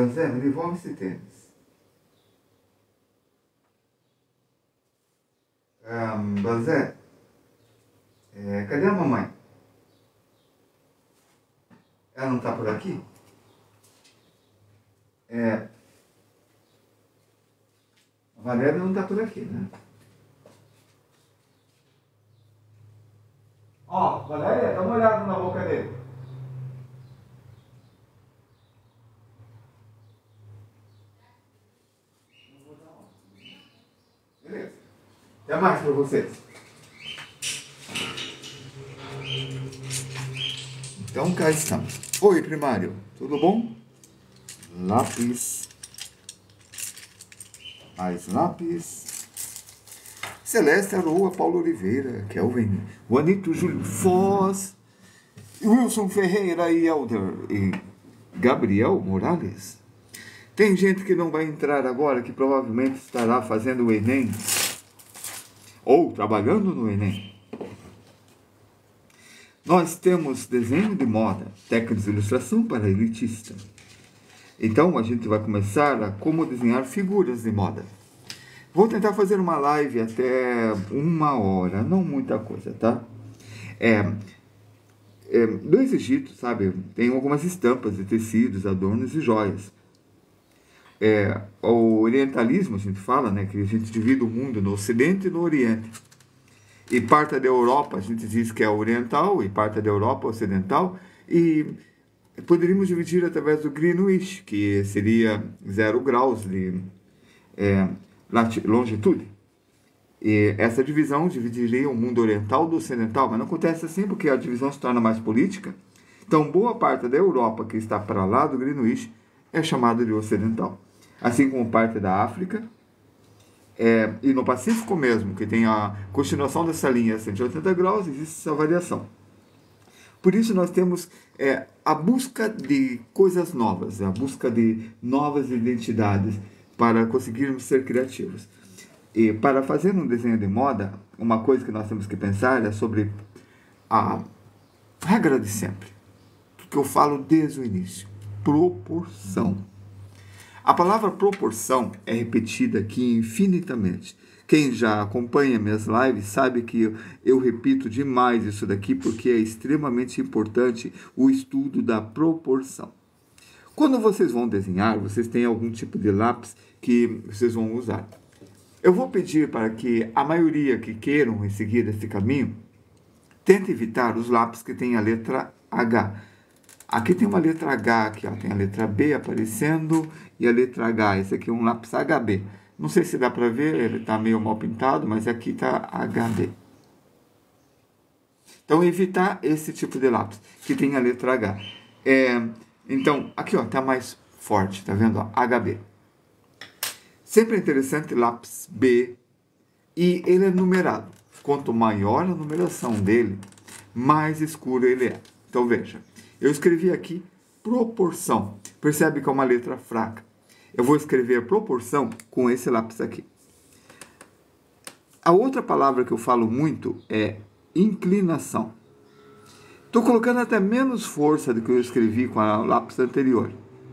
Banzé, me devolve esse tênis. Banzé, cadê a mamãe? Ela não tá por aqui? A Valéria não tá por aqui, né? Ó, Valéria, dá uma olhada na boca dele. Beleza. Até mais pra vocês. Então cá estamos. Oi, primário. Tudo bom? Lápis. Mais lápis. Celeste Aroa, Paulo Oliveira, Kelvin, Juanito Júlio Foz, Wilson Ferreira e Elder e Gabriel Morales. Tem gente que não vai entrar agora, que provavelmente estará fazendo o Enem ou trabalhando no Enem. Nós temos desenho de moda, técnicas de ilustração para elitista. Então a gente vai começar a como desenhar figuras de moda. Vou tentar fazer uma live até 1 hora, não muita coisa, tá? Do Egito, sabe, tem algumas estampas de tecidos, adornos e joias. O orientalismo, a gente fala, né, que a gente divide o mundo no Ocidente e no Oriente. E parte da Europa, a gente diz que é oriental, e parte da Europa ocidental, e poderíamos dividir através do Greenwich, que seria 0 graus de longitude. E essa divisão dividiria o mundo oriental do ocidental, mas não acontece assim porque a divisão se torna mais política. Então, boa parte da Europa que está para lá do Greenwich é chamada de ocidental. Assim como parte da África, e no Pacífico mesmo, que tem a continuação dessa linha 180 graus, existe essa variação. Por isso nós temos a busca de coisas novas, a busca de novas identidades, para conseguirmos ser criativos. E para fazer um desenho de moda, uma coisa que nós temos que pensar é sobre a regra de sempre, que eu falo desde o início: proporção. A palavra proporção é repetida aqui infinitamente. Quem já acompanha minhas lives sabe que eu repito demais isso daqui, porque é extremamente importante o estudo da proporção. Quando vocês vão desenhar, vocês têm algum tipo de lápis que vocês vão usar. Eu vou pedir para que a maioria que queiram seguir esse caminho, tente evitar os lápis que têm a letra H. Aqui tem uma letra H, aqui, ó, tem a letra B aparecendo e a letra H. Esse aqui é um lápis HB. Não sei se dá para ver, ele está meio mal pintado, mas aqui está HB. Então, evitar esse tipo de lápis, que tem a letra H. Então, aqui está mais forte, tá vendo? Ó, HB. Sempre é interessante lápis B, e ele é numerado. Quanto maior a numeração dele, mais escuro ele é. Então, veja, eu escrevi aqui proporção. Percebe que é uma letra fraca. Eu vou escrever proporção com esse lápis aqui. A outra palavra que eu falo muito é inclinação. Estou colocando até menos força do que eu escrevi com a lápis anterior.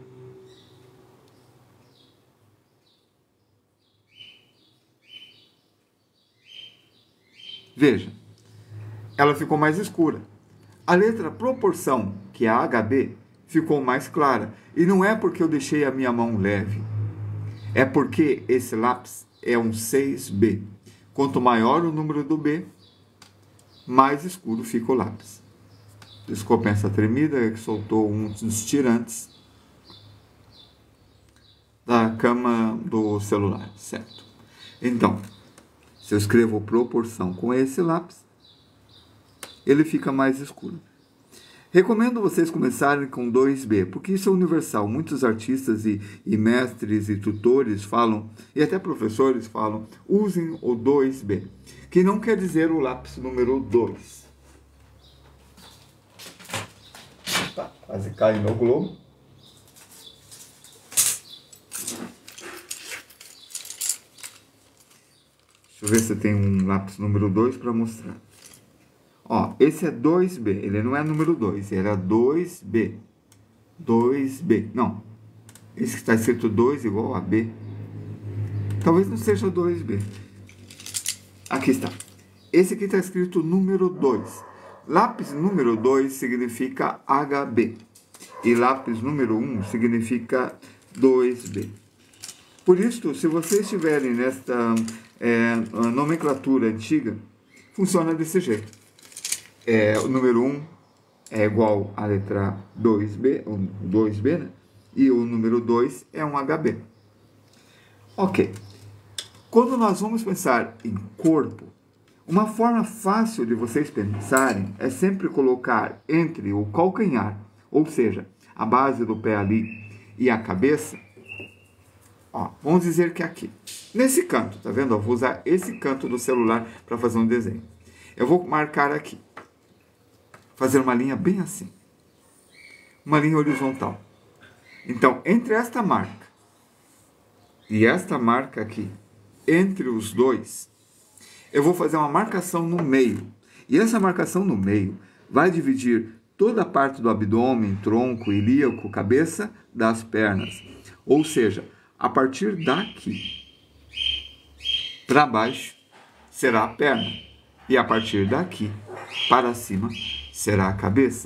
Veja, ela ficou mais escura. A letra proporção, que é a HB, ficou mais clara. E não é porque eu deixei a minha mão leve. É porque esse lápis é um 6B. Quanto maior o número do B, mais escuro fica o lápis. Desculpa essa tremida, que soltou um dos tirantes da cama do celular, certo? Então, se eu escrevo proporção com esse lápis, ele fica mais escuro. Recomendo vocês começarem com 2B, porque isso é universal. Muitos artistas e mestres e tutores falam, e até professores falam, usem o 2B, que não quer dizer o lápis número 2. Tá, quase cai no globo. Deixa eu ver se tem um lápis número 2 para mostrar. Ó, esse é 2B, ele não é número 2, ele é 2B. 2B, não. Esse que está escrito 2 igual a B. Talvez não seja 2B. Aqui está. Esse aqui está escrito número 2. Lápis número 2 significa HB. E lápis número 1 significa 2B. Por isso, se vocês estiverem nesta nomenclatura antiga, funciona desse jeito. O número 1 é igual à letra 2B, ou 2B, né? E o número 2 é um HB. Ok. Quando nós vamos pensar em corpo, uma forma fácil de vocês pensarem é sempre colocar entre o calcanhar, ou seja, a base do pé ali, e a cabeça, ó, vamos dizer que aqui, nesse canto, tá vendo? Eu vou usar esse canto do celular para fazer um desenho. Eu vou marcar aqui, fazer uma linha bem assim, uma linha horizontal. Então, entre esta marca e esta marca aqui, entre os dois, eu vou fazer uma marcação no meio. E essa marcação no meio vai dividir toda a parte do abdômen, tronco, ilíaco, cabeça das pernas. Ou seja, a partir daqui para baixo será a perna. E a partir daqui para cima será a cabeça.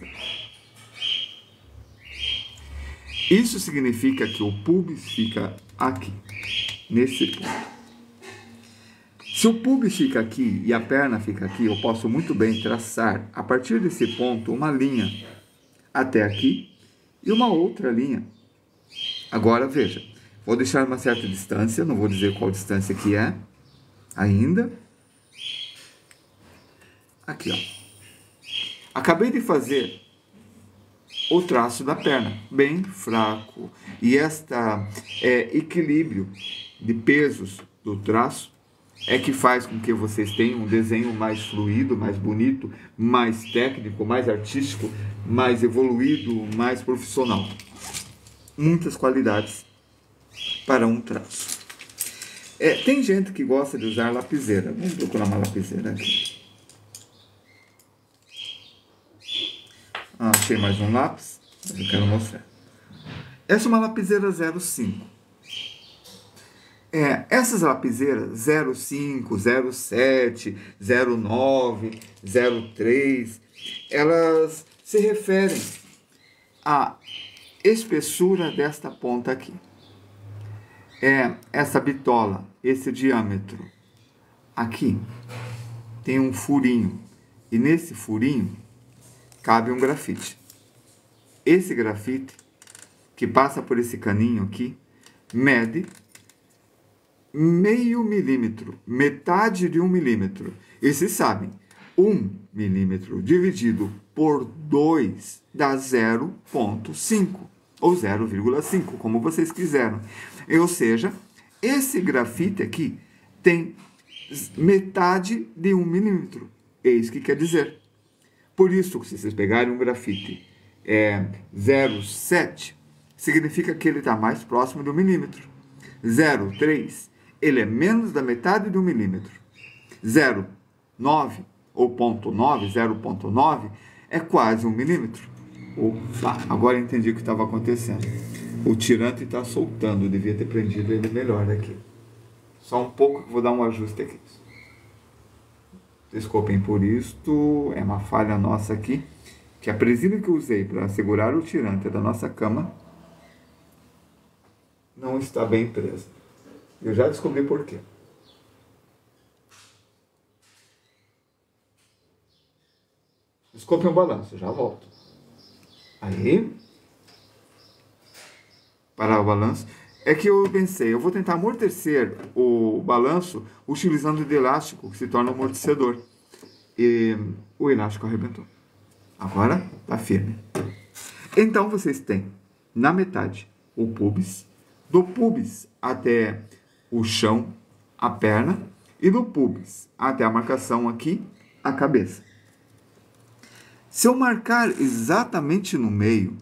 Isso significa que o pubis fica aqui, nesse ponto. Se o pubis fica aqui e a perna fica aqui, eu posso muito bem traçar, a partir desse ponto, uma linha até aqui e uma outra linha. Agora, veja, vou deixar uma certa distância, não vou dizer qual distância que é ainda. Aqui, ó. Acabei de fazer o traço da perna, bem fraco. E este equilíbrio de pesos do traço é que faz com que vocês tenham um desenho mais fluido, mais bonito, mais técnico, mais artístico, mais evoluído, mais profissional. Muitas qualidades para um traço. Tem gente que gosta de usar lapiseira. Vamos procurar uma lapiseira aqui. Achei mais um lápis, mas eu quero mostrar. Essa é uma lapiseira 05. Essas lapiseiras 05, 07, 09, 03, elas se referem à espessura desta ponta aqui. Essa bitola, esse diâmetro. Aqui tem um furinho, e nesse furinho cabe um grafite. Esse grafite, que passa por esse caninho aqui, mede meio milímetro, metade de 1 milímetro. E vocês sabem, 1 milímetro dividido por 2 dá 0,5 ou 0,5, como vocês quiseram. Ou seja, esse grafite aqui tem metade de 1 milímetro. É isso que quer dizer. Por isso, se vocês pegarem um grafite 0,7, significa que ele está mais próximo de 1 milímetro. 0,3, ele é menos da metade de 1 milímetro. 0,9 ou 0,9 é quase 1 milímetro. Opa, agora entendi o que estava acontecendo. O tirante está soltando, eu devia ter prendido ele melhor aqui. Só um pouco que vou dar um ajuste aqui. Desculpem por isto, é uma falha nossa aqui, que a presilha que eu usei para segurar o tirante da nossa cama não está bem presa. Eu já descobri por quê. Desculpem o balanço, já volto. Aí, parar o balanço. É que eu pensei, eu vou tentar amortecer o balanço utilizando o elástico, que se torna amortecedor. E o elástico arrebentou. Agora está firme. Então vocês têm na metade o pubis, do pubis até o chão, a perna, e do pubis até a marcação aqui, a cabeça. Se eu marcar exatamente no meio,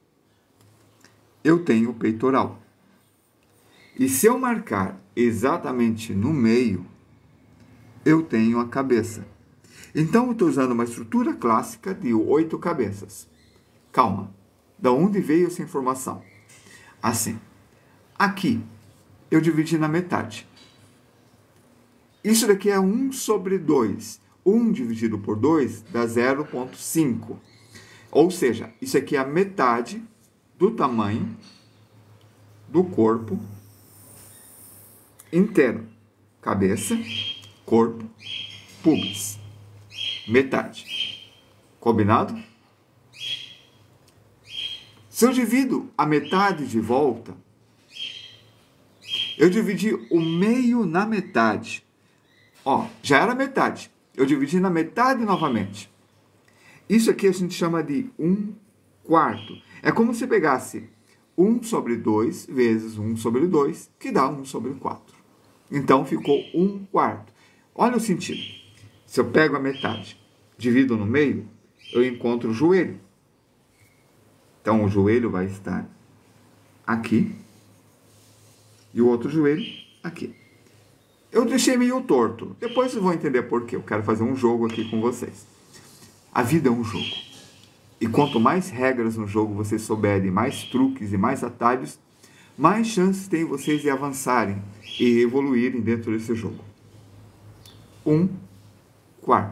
eu tenho o peitoral. E se eu marcar exatamente no meio, eu tenho a cabeça. Então, eu estou usando uma estrutura clássica de 8 cabeças. Calma. Da onde veio essa informação? Assim, Aqui, eu dividi na metade. Isso daqui é 1 sobre 2. 1 dividido por 2 dá 0,5. Ou seja, isso aqui é a metade do tamanho do corpo inteiro. Cabeça, corpo, pubis. Metade. Combinado? Se eu divido a metade de volta, eu dividi o meio na metade. Ó, já era metade. Eu dividi na metade novamente. Isso aqui a gente chama de 1/4. É como se pegasse 1 sobre 2 vezes 1 sobre 2, que dá 1 sobre 4. Então, ficou 1/4. Olha o sentido. Se eu pego a metade, divido no meio, eu encontro o joelho. Então, o joelho vai estar aqui e o outro joelho aqui. Eu deixei meio torto. Depois vocês vão entender por quê. Eu quero fazer um jogo aqui com vocês. A vida é um jogo. E quanto mais regras no jogo vocês souberem, mais truques e mais atalhos, mais chances tem vocês de avançarem e evoluírem dentro desse jogo. 1/4.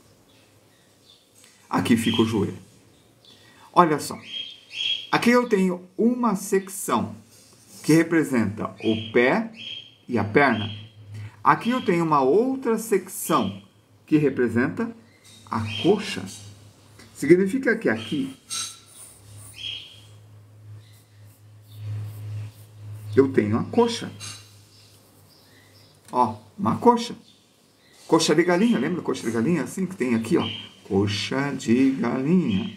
Aqui fica o joelho. Olha só. Aqui eu tenho uma secção que representa o pé e a perna. Aqui eu tenho uma outra secção que representa a coxa. Significa que aqui eu tenho a coxa. Ó, uma coxa. Coxa de galinha, lembra coxa de galinha? Assim que tem aqui, ó. Coxa de galinha.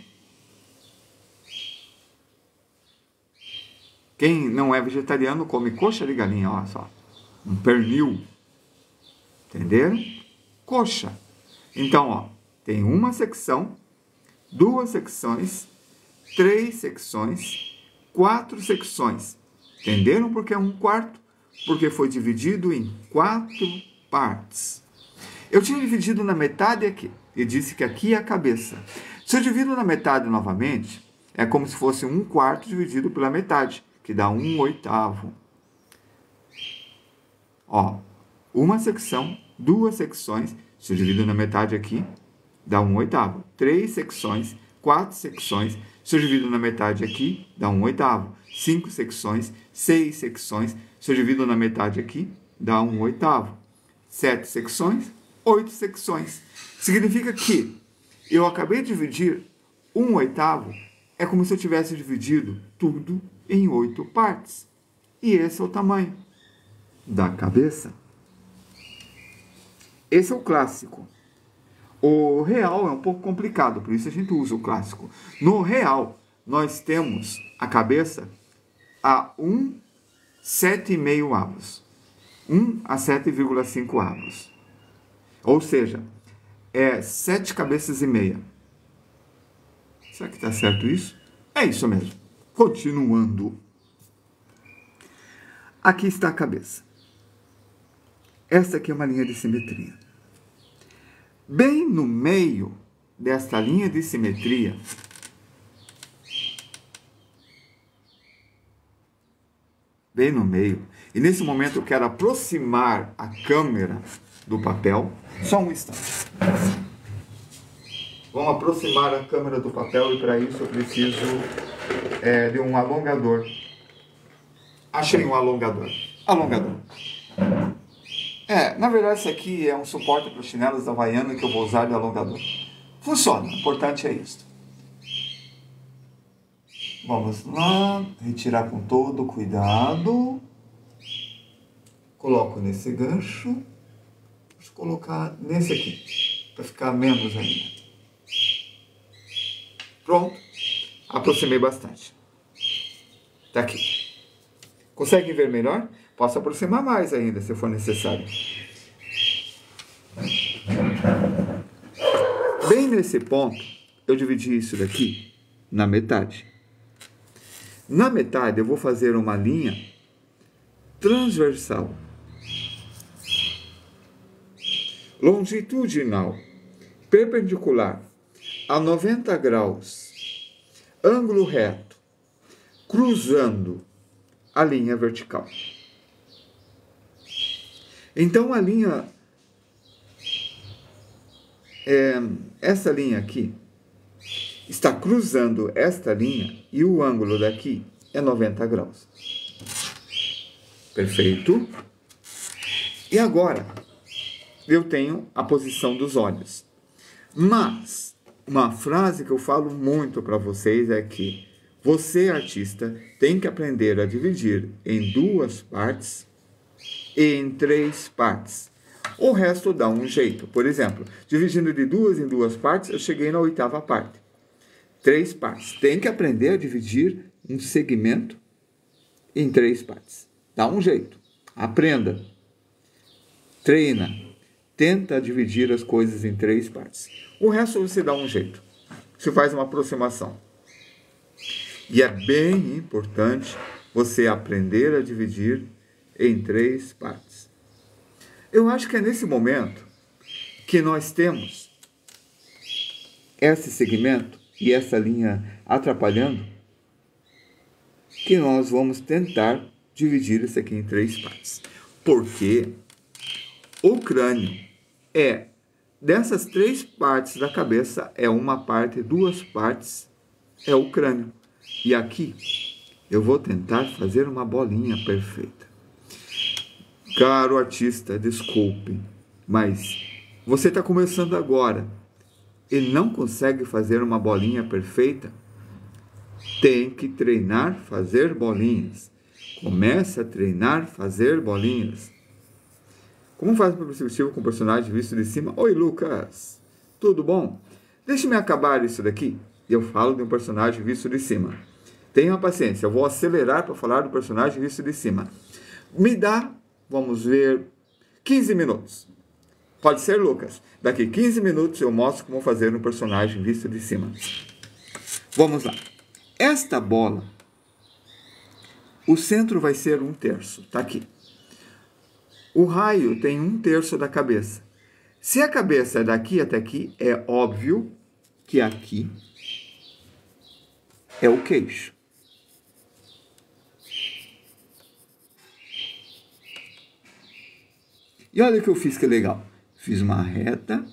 Quem não é vegetariano come coxa de galinha, olha só. Um pernil. Entenderam? Coxa. Então, ó, tem uma secção, 2 secções, 3 secções, 4 secções. Entenderam por que é 1/4? Porque foi dividido em 4 partes. Eu tinha dividido na metade aqui, e disse que aqui é a cabeça. Se eu divido na metade novamente, é como se fosse 1/4 dividido pela metade, que dá 1/8. Ó, uma secção, 2 secções, se eu divido na metade aqui, dá 1/8. 3 secções, 4 secções, se eu divido na metade aqui, dá 1/8. 5 secções, 6 secções, se eu divido na metade aqui, dá 1/8. 7 secções, 8 secções. Significa que eu acabei de dividir 1/8, é como se eu tivesse dividido tudo em 8 partes. E esse é o tamanho da cabeça. Esse é o clássico. O real é um pouco complicado, por isso a gente usa o clássico. No real, nós temos a cabeça a 1/7,5 avos. 1 a 7,5 avos. Ou seja, é 7 cabeças e meia. Será que está certo isso? É isso mesmo. Continuando. Aqui está a cabeça. Esta aqui é uma linha de simetria. Bem no meio desta linha de simetria, bem no meio, e nesse momento eu quero aproximar a câmera do papel. Só um instante. Vamos aproximar a câmera do papel e para isso eu preciso de um alongador. Achei um alongador. Alongador. Na verdade isso aqui é um suporte para os chinelos da Havaiana que eu vou usar de alongador. Funciona, o importante é isso. Vamos lá, retirar com todo cuidado. Coloco nesse gancho. Vou colocar nesse aqui, para ficar menos ainda. Pronto, aproximei bastante. Tá aqui. Conseguem ver melhor? Posso aproximar mais ainda, se for necessário. Bem nesse ponto, eu dividi isso daqui na metade. Na metade, eu vou fazer uma linha transversal, longitudinal, perpendicular a 90 graus, ângulo reto, cruzando a linha vertical. Então, a linha, essa linha aqui, está cruzando esta linha e o ângulo daqui é 90 graus. Perfeito? E agora, eu tenho a posição dos olhos. Mas, uma frase que eu falo muito para vocês é que você, artista, tem que aprender a dividir em 2 partes e em 3 partes. O resto dá um jeito. Por exemplo, dividindo de 2 em 2 partes, eu cheguei na 8ª parte. 3 partes. Tem que aprender a dividir um segmento em 3 partes. Dá um jeito. Aprenda. Treina. Tenta dividir as coisas em 3 partes. O resto você dá um jeito. Você faz uma aproximação. E é bem importante você aprender a dividir em 3 partes. Eu acho que é nesse momento que nós temos esse segmento e essa linha atrapalhando, que nós vamos tentar dividir isso aqui em 3 partes. Porque o crânio dessas 3 partes da cabeça, é uma parte, 2 partes é o crânio. E aqui eu vou tentar fazer uma bolinha perfeita. Caro artista, desculpe, mas você está começando agora e não consegue fazer uma bolinha perfeita? Tem que treinar fazer bolinhas. Comece a treinar fazer bolinhas. Como faz uma perspectiva com o personagem visto de cima? Oi, Lucas, tudo bom? Deixe-me acabar isso daqui e eu falo de um personagem visto de cima. Tenha paciência, eu vou acelerar para falar do personagem visto de cima. Me dá, vamos ver, 15 minutos. Pode ser, Lucas? Daqui 15 minutos eu mostro como fazer um personagem visto de cima. Vamos lá. Esta bola, o centro vai ser 1/3, tá aqui. O raio tem 1/3 da cabeça. Se a cabeça é daqui até aqui, é óbvio que aqui é o queixo. E olha o que eu fiz, que legal. Fiz uma reta,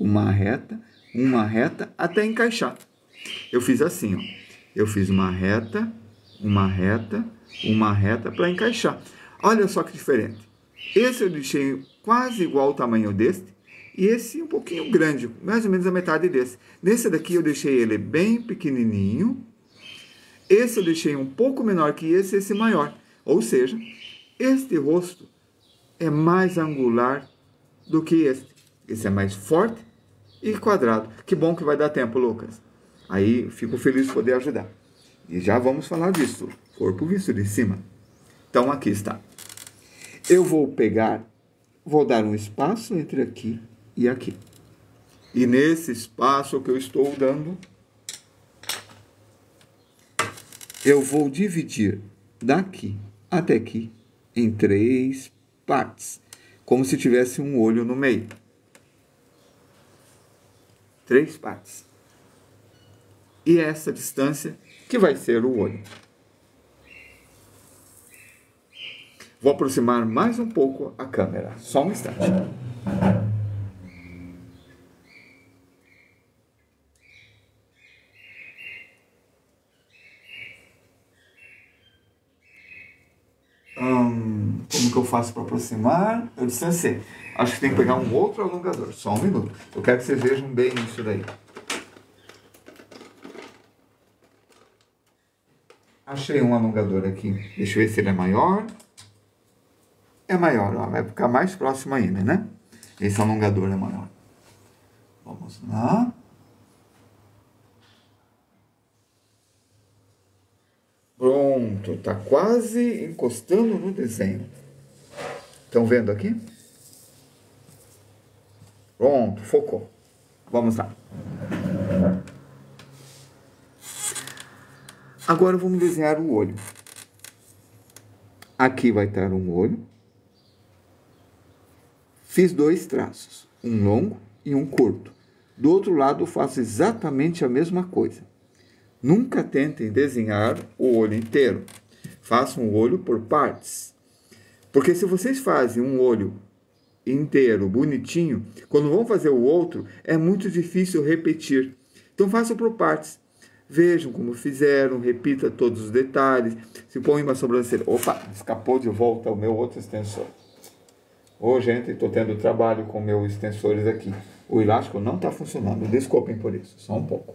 até encaixar. Eu fiz assim, ó. Eu fiz uma reta para encaixar. Olha só que diferente. Esse eu deixei quase igual ao tamanho deste, e esse um pouquinho grande, mais ou menos a metade desse. Nesse daqui eu deixei ele bem pequenininho. Esse eu deixei um pouco menor que esse maior. Ou seja, este rosto é mais angular do que este. Esse é mais forte e quadrado. Que bom que vai dar tempo, Lucas. Aí fico feliz de poder ajudar. E já vamos falar disso. Corpo visto de cima. Então aqui está. Eu vou dar um espaço entre aqui e aqui. E nesse espaço que eu estou dando, eu vou dividir daqui até aqui em 3 partes, como se tivesse um olho no meio. 3 partes. E essa distância que vai ser o olho. Vou aproximar mais um pouco a câmera. Só um instante. Como que eu faço para aproximar? Eu distanciei. Acho que tem que pegar um outro alongador. Só um minuto. Eu quero que vocês vejam bem isso daí. Achei um alongador aqui. Deixa eu ver se ele é maior. É maior, ó. Vai ficar mais próximo ainda, né? Esse alongador é maior. Vamos lá. Pronto, tá quase encostando no desenho. Estão vendo aqui? Pronto, focou. Vamos lá. Agora vamos desenhar o olho. Aqui vai estar um olho. Fiz 2 traços, um longo e um curto. Do outro lado eu faço exatamente a mesma coisa. Nunca tentem desenhar o olho inteiro. Façam o olho por partes. Porque se vocês fazem um olho inteiro, bonitinho, quando vão fazer o outro, é muito difícil repetir. Então façam por partes. Vejam como fizeram, repita todos os detalhes. Se põe uma sobrancelha. Opa, escapou de volta o meu outro extensor. Ô, gente, estou tendo trabalho com meus extensores aqui. O elástico não está funcionando. Desculpem por isso, só um pouco.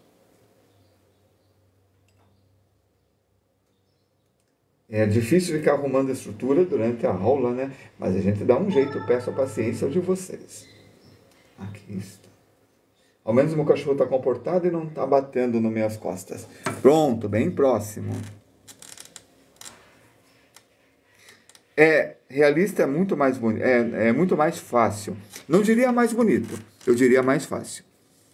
É difícil ficar arrumando a estrutura durante a aula, né? Mas a gente dá um jeito, eu peço a paciência de vocês. Aqui está. Ao menos o meu cachorro está comportado e não está batendo nas minhas costas. Pronto, bem próximo. Realista é muito mais bonito, é muito mais fácil. Não diria mais bonito, eu diria mais fácil.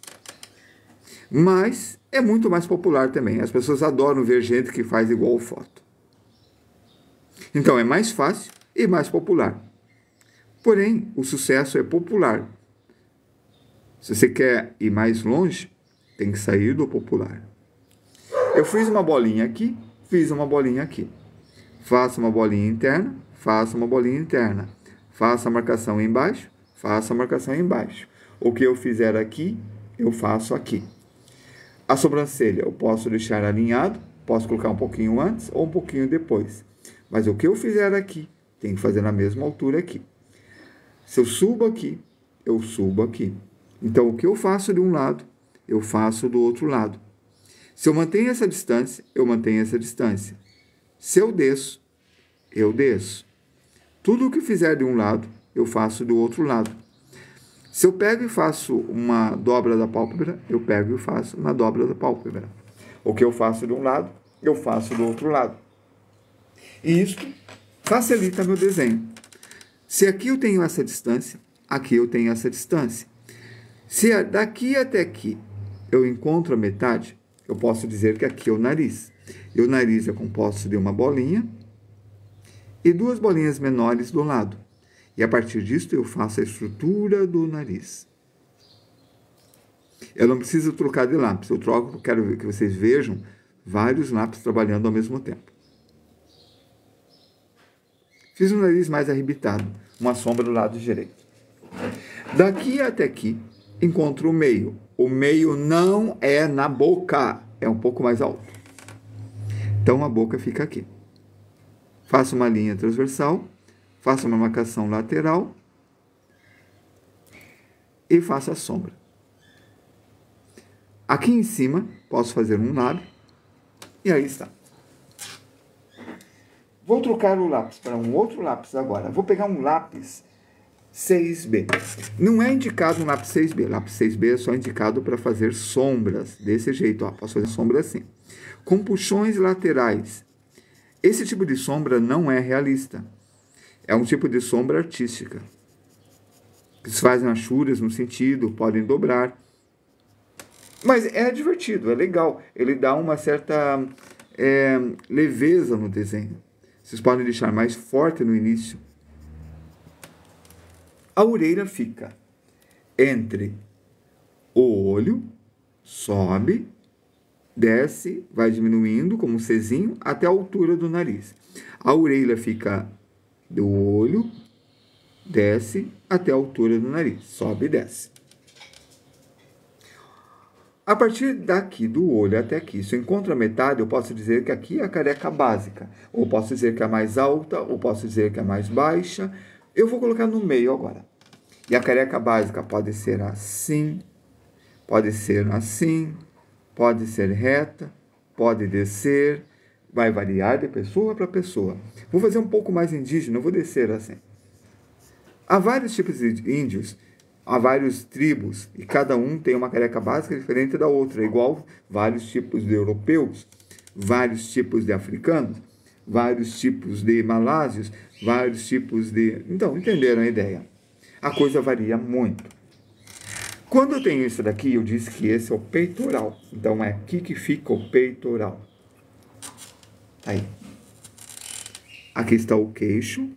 Mas é muito mais popular também. As pessoas adoram ver gente que faz igual foto. Então é mais fácil e mais popular. Porém, o sucesso é popular. Se você quer ir mais longe, tem que sair do popular. Eu fiz uma bolinha aqui, fiz uma bolinha aqui. Faça uma bolinha interna, faça uma bolinha interna. Faça a marcação embaixo, faça a marcação embaixo. O que eu fizer aqui, eu faço aqui. A sobrancelha eu posso deixar alinhado, posso colocar um pouquinho antes ou um pouquinho depois. Mas o que eu fizer aqui, tem que fazer na mesma altura aqui. Se eu subo aqui, eu subo aqui. Então, o que eu faço de um lado, eu faço do outro lado. Se eu mantenho essa distância, eu mantenho essa distância. Se eu desço, eu desço. Tudo o que fizer de um lado, eu faço do outro lado. Se eu pego e faço uma dobra da pálpebra, eu pego e faço uma dobra da pálpebra. O que eu faço de um lado, eu faço do outro lado. E isso facilita meu desenho. Se aqui eu tenho essa distância, aqui eu tenho essa distância. Se daqui até aqui eu encontro a metade, eu posso dizer que aqui é o nariz. E o nariz é composto de uma bolinha e duas bolinhas menores do lado. E a partir disso eu faço a estrutura do nariz. Eu não preciso trocar de lápis. Eu troco porque quero que vocês vejam vários lápis trabalhando ao mesmo tempo. Fiz um nariz mais arrebitado, uma sombra do lado direito. Daqui até aqui, encontro o meio. O meio não é na boca, é um pouco mais alto. Então a boca fica aqui. Faço uma linha transversal, faço uma marcação lateral e faço a sombra. Aqui em cima, posso fazer um lábio e aí está. Vou trocar o lápis para um outro lápis agora. Vou pegar um lápis 6B. Não é indicado um lápis 6B. Lápis 6B é só indicado para fazer sombras. Desse jeito, ó. Posso fazer sombra assim. Com puxões laterais. Esse tipo de sombra não é realista. É um tipo de sombra artística. Eles fazem achuras no sentido, podem dobrar. Mas é divertido, é legal. Ele dá uma certa leveza no desenho. Vocês podem deixar mais forte no início. A orelha fica entre o olho, sobe, desce, vai diminuindo como um Czinho até a altura do nariz. A orelha fica do olho, desce até a altura do nariz, sobe e desce. A partir daqui, do olho até aqui, se eu encontro a metade, eu posso dizer que aqui é a careca básica. Ou posso dizer que é mais alta, ou posso dizer que é mais baixa. Eu vou colocar no meio agora. E a careca básica pode ser assim, pode ser assim, pode ser reta, pode descer, vai variar de pessoa para pessoa. Vou fazer um pouco mais indígena, eu vou descer assim. Há vários tipos de índios. Há vários tribos e cada um tem uma careca básica diferente da outra, igual vários tipos de europeus, vários tipos de africanos, vários tipos de malásios, vários tipos de... Então, entenderam a ideia? A coisa varia muito. Quando eu tenho isso daqui, eu disse que esse é o peitoral. Então, é aqui que fica o peitoral. Aí. Aqui está o queixo.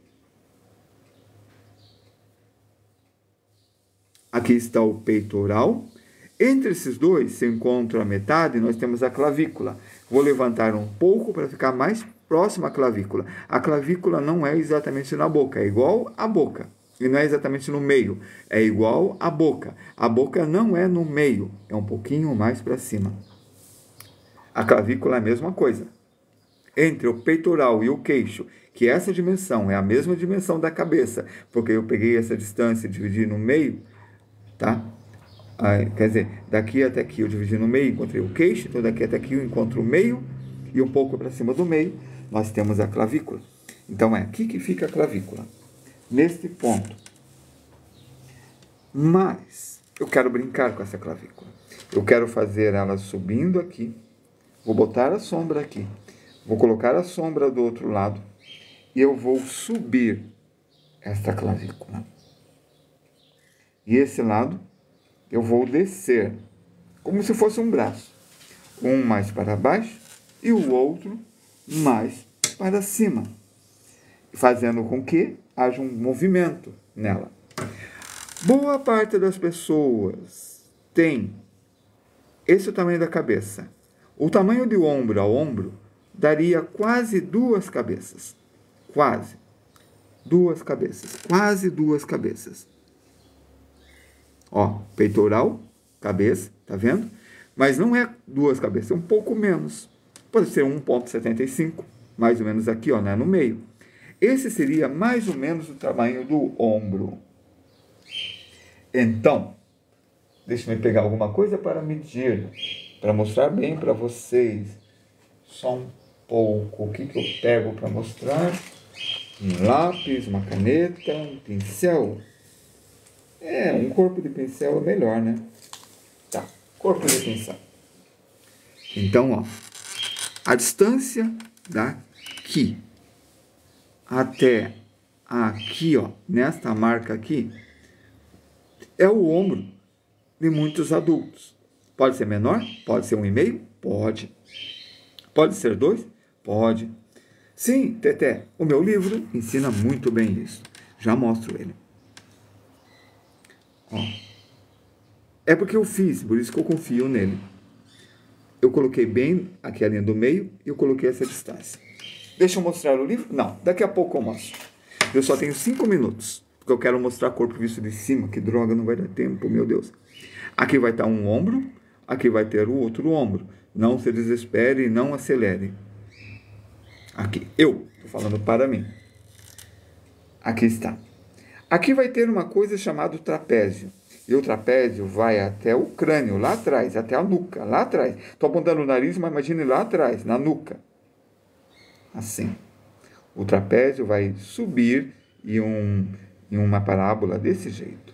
Aqui está o peitoral. Entre esses dois, se encontra a metade, nós temos a clavícula. Vou levantar um pouco para ficar mais próximo à clavícula. A clavícula não é exatamente na boca, é igual à boca. E não é exatamente no meio, é igual à boca. A boca não é no meio, é um pouquinho mais para cima. A clavícula é a mesma coisa. Entre o peitoral e o queixo, que essa dimensão é a mesma dimensão da cabeça, porque eu peguei essa distância e dividi no meio, tá? Quer dizer, daqui até aqui eu dividi no meio, encontrei o queixo, então daqui até aqui eu encontro o meio, e um pouco para cima do meio, nós temos a clavícula. Então é aqui que fica a clavícula, neste ponto. Mas eu quero brincar com essa clavícula. Eu quero fazer ela subindo aqui, vou botar a sombra aqui, vou colocar a sombra do outro lado, e eu vou subir esta clavícula. E esse lado eu vou descer, como se fosse um braço. Um mais para baixo e o outro mais para cima. Fazendo com que haja um movimento nela. Boa parte das pessoas tem esse é o tamanho da cabeça. O tamanho de ombro a ombro daria quase duas cabeças. Quase. Duas cabeças. Quase duas cabeças. Ó, peitoral, cabeça, tá vendo? Mas não é duas cabeças, é um pouco menos. Pode ser 1,75, mais ou menos aqui, ó, né, no meio. Esse seria mais ou menos o tamanho do ombro. Então, deixa eu pegar alguma coisa para medir, para mostrar bem para vocês. Só um pouco. O que eu pego para mostrar? Um lápis, uma caneta, um pincel. Um corpo de pincel é melhor, né? Tá, corpo de pincel. Então, ó, a distância daqui até aqui, ó, nesta marca aqui, é o ombro de muitos adultos. Pode ser menor? Pode ser 1,5? Pode. Pode ser 2? Pode. Sim, Teté, o meu livro ensina muito bem isso. Já mostro ele. Ó. É porque eu fiz, por isso que eu confio nele. Eu coloquei bem aqui a linha do meio e eu coloquei essa distância. Deixa eu mostrar o livro? Não, daqui a pouco eu mostro. Eu só tenho 5 minutos, porque eu quero mostrar corpo visto de cima. Que droga, não vai dar tempo, meu Deus. Aqui vai estar um ombro, aqui vai ter o outro ombro. Não se desespere e não acelere. Aqui, eu estou falando para mim. Aqui está. Aqui vai ter uma coisa chamada trapézio. E o trapézio vai até o crânio, lá atrás, até a nuca, lá atrás. Estou apontando o nariz, mas imagine lá atrás, na nuca. Assim. O trapézio vai subir em uma parábola desse jeito.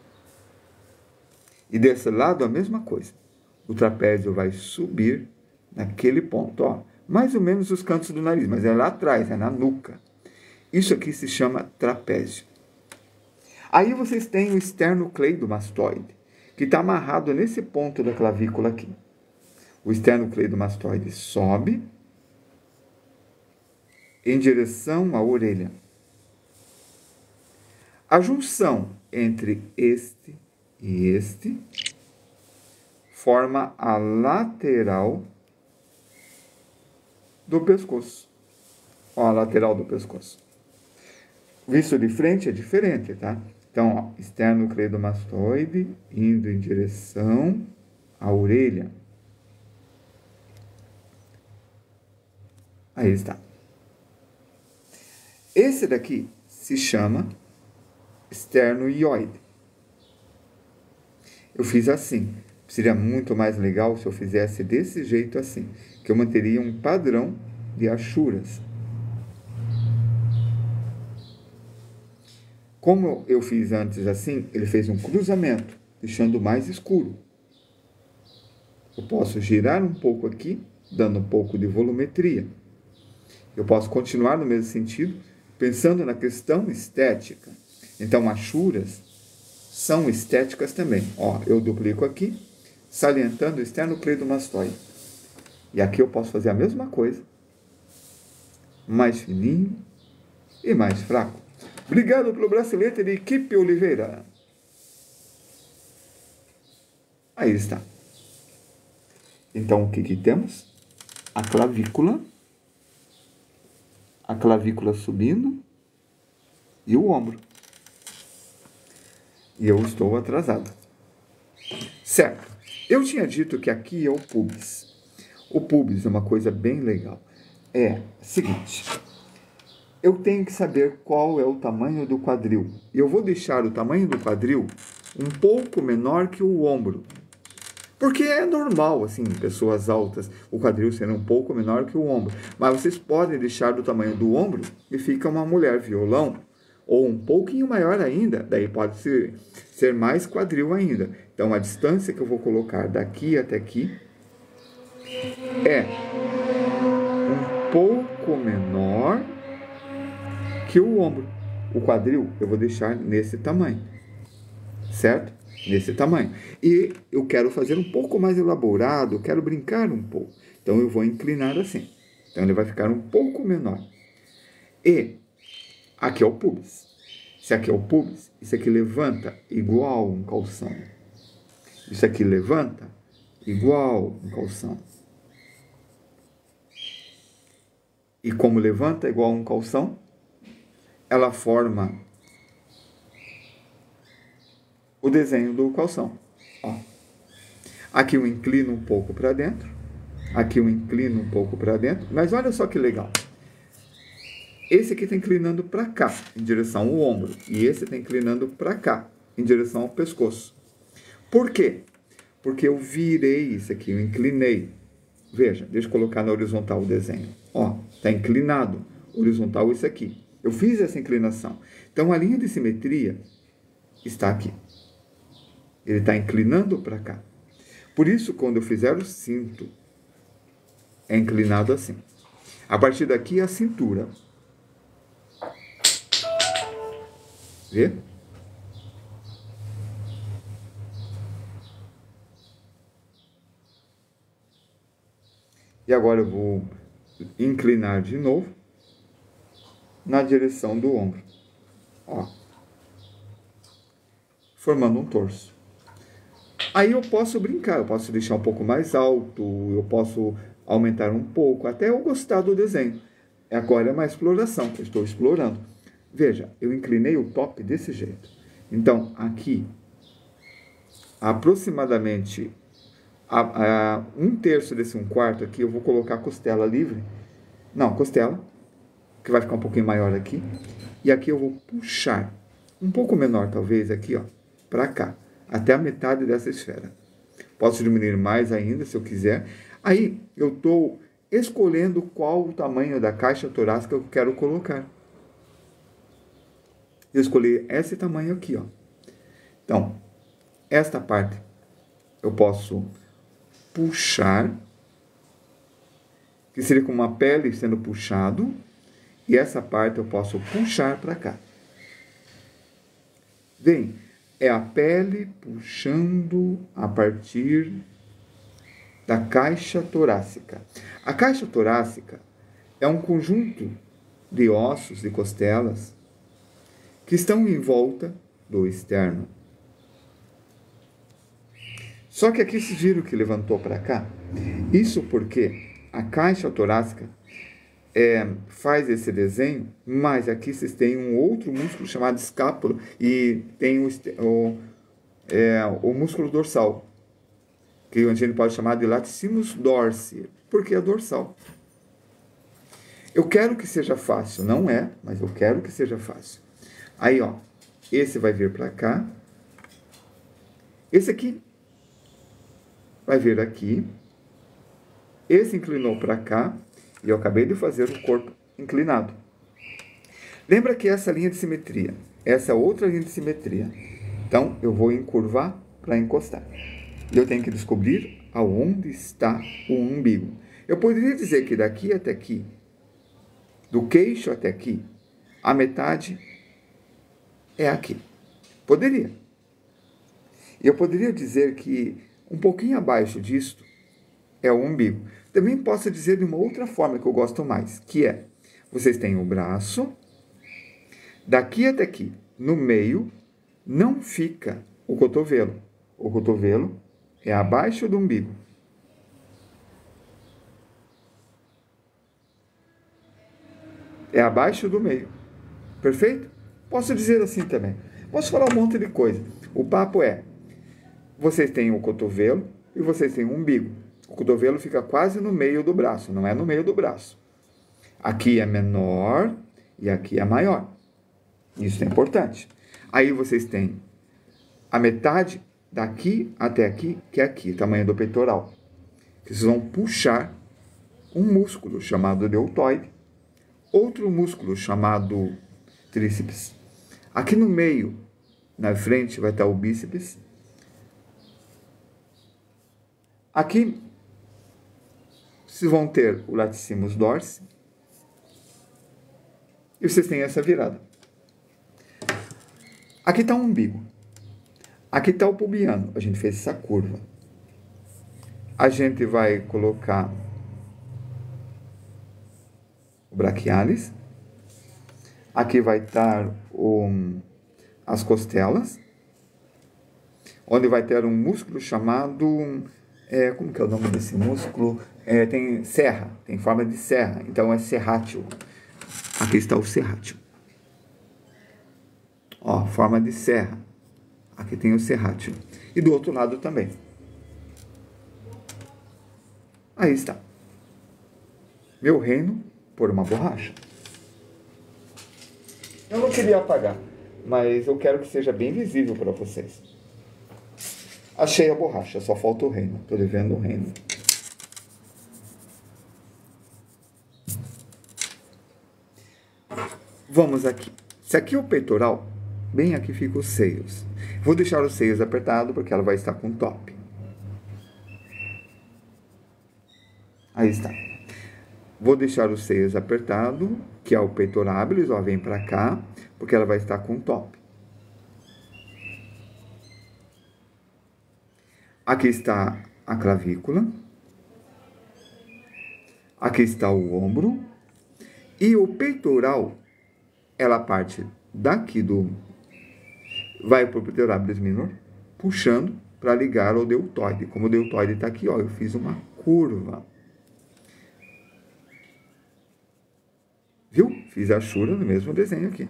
E desse lado a mesma coisa. O trapézio vai subir naquele ponto, ó. Mais ou menos os cantos do nariz, mas é lá atrás, é na nuca. Isso aqui se chama trapézio. Aí vocês têm o esternocleidomastoide, que está amarrado nesse ponto da clavícula aqui. O esternocleidomastoide sobe em direção à orelha. A junção entre este e este forma a lateral do pescoço. Ó, a lateral do pescoço. Visto de frente é diferente, tá? Então, ó, esternocleidomastoide indo em direção à orelha. Aí está. Esse daqui se chama esternoioide. Eu fiz assim. Seria muito mais legal se eu fizesse desse jeito assim, que eu manteria um padrão de achuras. Como eu fiz antes assim, ele fez um cruzamento, deixando mais escuro. Eu posso girar um pouco aqui, dando um pouco de volumetria. Eu posso continuar no mesmo sentido, pensando na questão estética. Então, achuras são estéticas também. Ó, eu duplico aqui, salientando o esternocleidomastoide. E aqui eu posso fazer a mesma coisa, mais fininho e mais fraco. Obrigado pelo bracelete de Equipe Oliveira. Aí está. Então, o que temos? A clavícula. a clavícula subindo e o ombro. E eu estou atrasado. Certo. Eu tinha dito que aqui é o pubis. O pubis é uma coisa bem legal. É o seguinte, eu tenho que saber qual é o tamanho do quadril. E eu vou deixar o tamanho do quadril um pouco menor que o ombro. Porque é normal, assim, pessoas altas, o quadril ser um pouco menor que o ombro. Mas vocês podem deixar do tamanho do ombro e fica uma mulher violão. Ou um pouquinho maior ainda, daí pode ser mais quadril ainda. Então, a distância que eu vou colocar daqui até aqui é um pouco menor que o ombro. O quadril eu vou deixar nesse tamanho, certo? Nesse tamanho. E eu quero fazer um pouco mais elaborado, eu quero brincar um pouco. Então, eu vou inclinar assim. Então, ele vai ficar um pouco menor. E aqui é o pubis. Se aqui é o pubis, isso aqui levanta igual um calção. Isso aqui levanta igual um calção. E como levanta igual um calção, ela forma o desenho do calção. Ó. Aqui eu inclino um pouco para dentro. Aqui eu inclino um pouco para dentro. Mas olha só que legal. Esse aqui está inclinando para cá, em direção ao ombro. E esse está inclinando para cá, em direção ao pescoço. Por quê? Porque eu virei isso aqui, eu inclinei. Veja, deixa eu colocar na horizontal o desenho. Ó, está inclinado. Horizontal isso aqui. Eu fiz essa inclinação. Então, a linha de simetria está aqui. Ele está inclinando para cá. Por isso, quando eu fizer o cinto, é inclinado assim. A partir daqui, a cintura. Vê? E agora eu vou inclinar de novo na direção do ombro. Ó. Formando um torso. Aí eu posso brincar, eu posso deixar um pouco mais alto, eu posso aumentar um pouco, até eu gostar do desenho. Agora é uma exploração, eu estou explorando. Veja, eu inclinei o top desse jeito. Então, aqui, aproximadamente um terço desse um quarto aqui, eu vou colocar costela livre. Não, costela, que vai ficar um pouquinho maior aqui. E aqui eu vou puxar, um pouco menor talvez aqui, ó, para cá, até a metade dessa esfera. Posso diminuir mais ainda, se eu quiser. Aí, eu estou escolhendo qual o tamanho da caixa torácica que eu quero colocar. Eu escolhi esse tamanho aqui, ó. Então, esta parte eu posso puxar, que seria como uma pele sendo puxado, e essa parte eu posso puxar para cá. Vem, é a pele puxando a partir da caixa torácica. A caixa torácica é um conjunto de ossos e costelas que estão em volta do externo. Só que aqui se viram que levantou para cá. Isso porque a caixa torácica faz esse desenho, mas aqui vocês têm um outro músculo chamado escápula e tem o músculo dorsal, que a gente pode chamar de latissimus dorsi, porque é dorsal. Eu quero que seja fácil, não é, mas eu quero que seja fácil. Aí, ó, esse vai vir para cá. Esse aqui vai vir aqui. Esse inclinou para cá. E eu acabei de fazer o corpo inclinado. Lembra que essa linha de simetria, essa outra linha de simetria. Então, eu vou encurvar para encostar. E eu tenho que descobrir aonde está o umbigo. Eu poderia dizer que daqui até aqui, do queixo até aqui, a metade é aqui. Poderia. E eu poderia dizer que um pouquinho abaixo disto é o umbigo. Também posso dizer de uma outra forma que eu gosto mais, que é, vocês têm o braço, daqui até aqui, no meio, não fica o cotovelo. O cotovelo é abaixo do umbigo. é abaixo do meio. Perfeito? Posso dizer assim também. Posso falar um monte de coisa. O papo é, vocês têm o cotovelo e vocês têm o umbigo. O cotovelo fica quase no meio do braço, não é no meio do braço. Aqui é menor e aqui é maior. Isso é importante. Aí vocês têm a metade daqui até aqui, que é aqui, tamanho do peitoral. Vocês vão puxar um músculo chamado deltoide, outro músculo chamado tríceps. Aqui no meio, na frente, vai estar o bíceps. Aqui, vocês vão ter o latissimus dorsi. E vocês têm essa virada. Aqui está o umbigo. Aqui está o pubiano. A gente fez essa curva. A gente vai colocar o braquialis. Aqui vai estar as costelas. Onde vai ter um músculo chamado... como que é o nome desse músculo? Tem serra. Tem forma de serra. Então é serrátil. Aqui está o serrátil. Ó, forma de serra. Aqui tem o serrátil. E do outro lado também. Aí está. Meu reino por uma borracha. Eu não queria apagar, mas eu quero que seja bem visível para vocês. Achei a borracha, só falta o reino. Estou devendo o reino. Vamos aqui. Se aqui é o peitoral, bem aqui fica os seios. Vou deixar os seios apertados porque ela vai estar com top. Aí está. Vou deixar os seios apertados, que é o peitorabilis, ó, vem para cá, porque ela vai estar com top. Aqui está a clavícula. Aqui está o ombro. E o peitoral, ela parte daqui vai para o peitorabilis minor, puxando para ligar ao deltoide. Como o deltoide está aqui, ó, eu fiz uma curva. Viu? Fiz a chura no mesmo desenho aqui.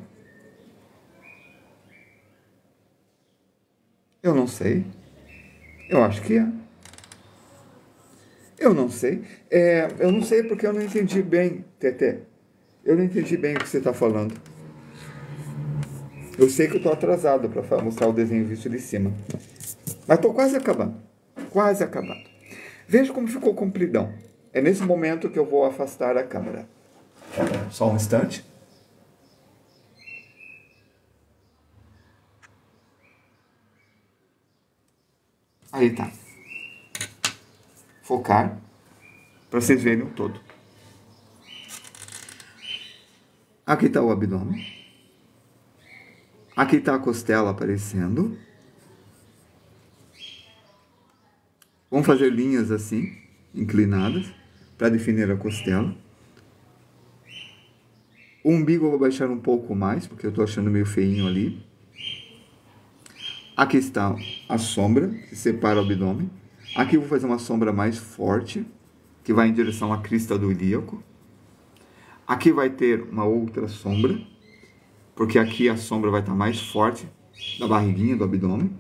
Eu não sei. Eu acho que é. Eu não sei. Eu não sei porque eu não entendi bem, Tete. Eu não entendi bem o que você está falando. Eu sei que eu estou atrasado para mostrar o desenho visto de cima. Mas estou quase acabando. Quase acabando. Veja como ficou compridão. É nesse momento que eu vou afastar a câmera. Só um instante. Aí tá. Focar para vocês verem o todo. Aqui está o abdômen. Aqui está a costela aparecendo. Vamos fazer linhas assim, inclinadas, para definir a costela. O umbigo eu vou baixar um pouco mais, porque eu estou achando meio feinho ali. Aqui está a sombra, que separa o abdômen. Aqui eu vou fazer uma sombra mais forte, que vai em direção à crista do ilíaco. Aqui vai ter uma outra sombra, porque aqui a sombra vai estar mais forte, da barriguinha do abdômen.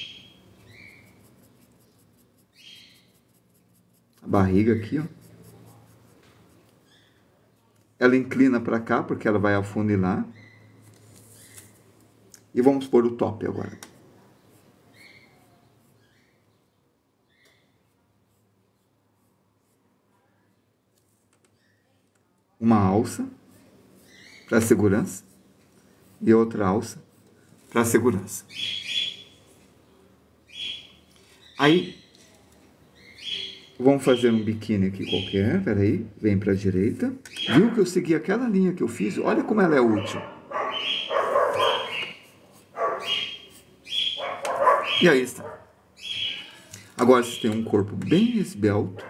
A barriga aqui, ó. Ela inclina para cá, porque ela vai afunilar. E vamos pôr o top agora. Uma alça para segurança e outra alça para segurança. Aí, vamos fazer um biquíni aqui qualquer, peraí, vem para a direita. Viu que eu segui aquela linha que eu fiz? Olha como ela é útil. E aí está. Agora vocês têm um corpo bem esbelto,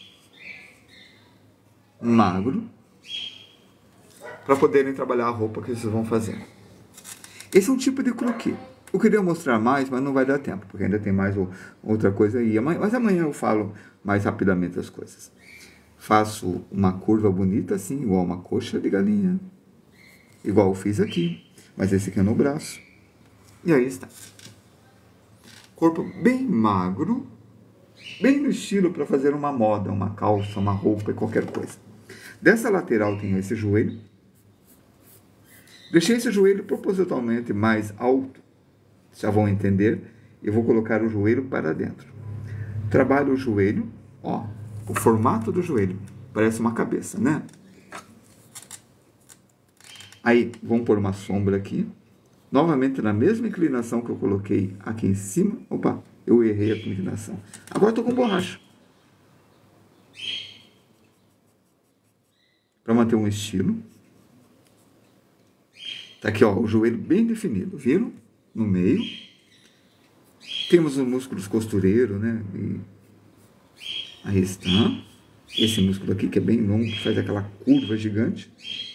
magro, para poderem trabalhar a roupa que vocês vão fazer. Esse é um tipo de croquis. Eu queria mostrar mais, mas não vai dar tempo, porque ainda tem mais outra coisa aí. Mas amanhã eu falo mais rapidamente as coisas. Faço uma curva bonita assim, igual uma coxa de galinha. igual eu fiz aqui, mas esse aqui é no braço. E aí está. Corpo bem magro, bem no estilo para fazer uma moda, uma calça, uma roupa, qualquer coisa. Dessa lateral tem esse joelho. Deixei esse joelho propositalmente mais alto, já vão entender. Eu vou colocar o joelho para dentro. Trabalho o joelho, ó, o formato do joelho, parece uma cabeça, né? Aí, vamos pôr uma sombra aqui. Novamente, na mesma inclinação que eu coloquei aqui em cima. Opa, eu errei a inclinação. Agora estou com borracha. Para manter um estilo. Tá aqui, ó, o joelho bem definido, viram? No meio. Temos os músculos costureiros, né? E aí está. Esse músculo aqui que é bem longo, que faz aquela curva gigante.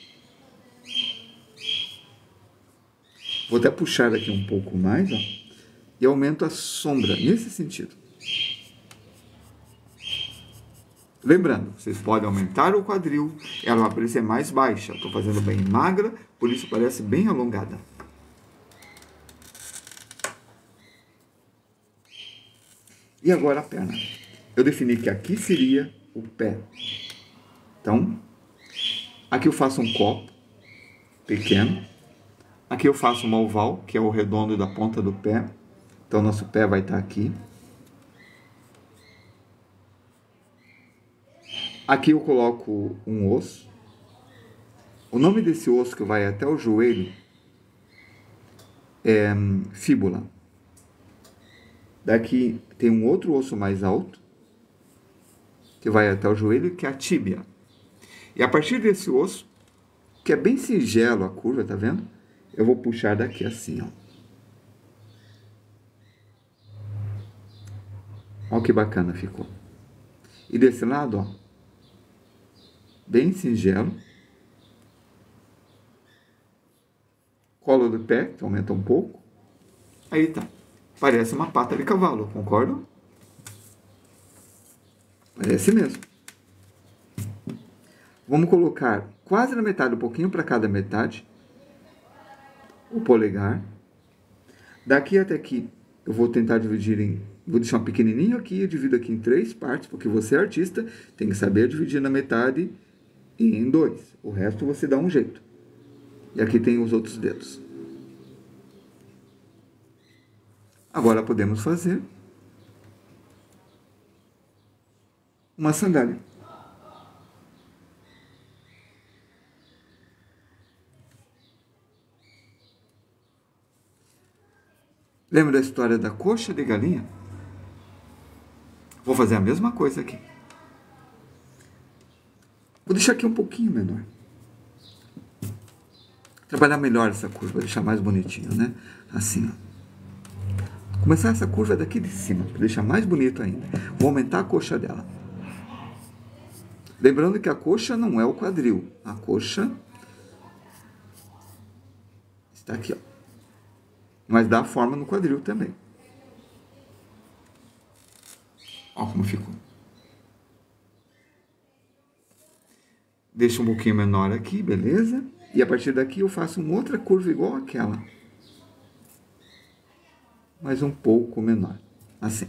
Vou até puxar aqui um pouco mais, ó, e aumento a sombra nesse sentido. Lembrando, vocês podem aumentar o quadril, ela vai parecer mais baixa. Estou fazendo bem magra, por isso parece bem alongada. E agora a perna. Eu defini que aqui seria o pé. Então, aqui eu faço um copo pequeno. Aqui eu faço um oval, que é o redondo da ponta do pé. Então, nosso pé vai estar aqui. Aqui eu coloco um osso. O nome desse osso que vai até o joelho é fíbula. Daqui tem um outro osso mais alto, que vai até o joelho, que é a tíbia. E a partir desse osso, que é bem singelo a curva, tá vendo? Eu vou puxar daqui assim, ó. Olha que bacana ficou. E desse lado, ó, bem singelo. Colo do pé, que aumenta um pouco. Aí tá. Parece uma pata de cavalo, concordam? Parece mesmo. Vamos colocar quase na metade, um pouquinho para cada metade. O polegar. Daqui até aqui, eu vou tentar dividir em... Vou deixar um pequenininho aqui, eu divido aqui em 3 partes, porque você é artista, tem que saber dividir na metade e em 2. O resto você dá um jeito. E aqui tem os outros dedos. Agora podemos fazer uma sandália. Lembra da história da coxa de galinha? Vou fazer a mesma coisa aqui. Vou deixar aqui um pouquinho menor. Trabalhar melhor essa curva, deixar mais bonitinho, né? Assim, ó. Começar essa curva daqui de cima, para deixar mais bonito ainda. Vou aumentar a coxa dela. Lembrando que a coxa não é o quadril. A coxa está aqui, ó. Mas dá forma no quadril também. Olha como ficou. Deixa um pouquinho menor aqui, beleza? E a partir daqui eu faço uma outra curva igual àquela. Mas um pouco menor. Assim.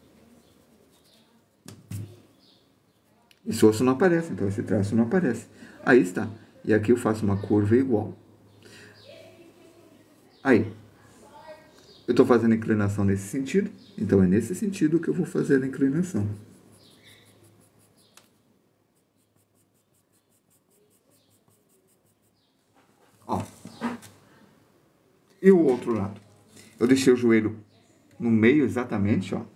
Esse osso não aparece, então esse traço não aparece. Aí está. E aqui eu faço uma curva igual. Aí. Eu estou fazendo a inclinação nesse sentido, então é nesse sentido que eu vou fazer a inclinação. Ó. E o outro lado? Eu deixei o joelho no meio exatamente, ó.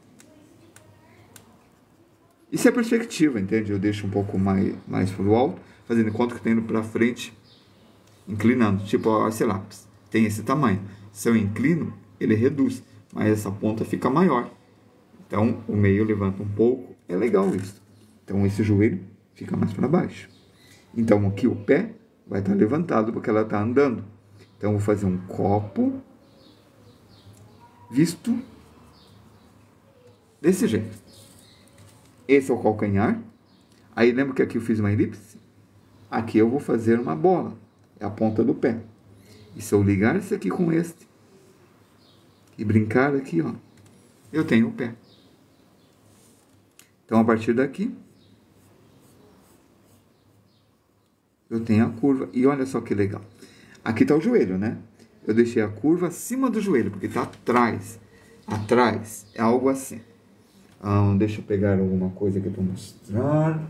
Isso é perspectiva, entende? Eu deixo um pouco mais para o alto, fazendo conta que estou indo para frente, inclinando. Tipo, ó, sei lá, tem esse tamanho. Se eu inclino, ele reduz, mas essa ponta fica maior. Então, o meio levanta um pouco. É legal isso. Então, esse joelho fica mais para baixo. Então, aqui o pé vai estar levantado porque ela está andando. Então, eu vou fazer um copo visto desse jeito. Esse é o calcanhar. Aí, lembra que aqui eu fiz uma elipse? Aqui eu vou fazer uma bola. é a ponta do pé. E se eu ligar esse aqui com este e brincar aqui, ó, eu tenho o pé. Então, a partir daqui, eu tenho a curva. E olha só que legal. Aqui está o joelho, né? Eu deixei a curva acima do joelho, porque está atrás. Atrás é algo assim. Deixa eu pegar alguma coisa aqui para mostrar.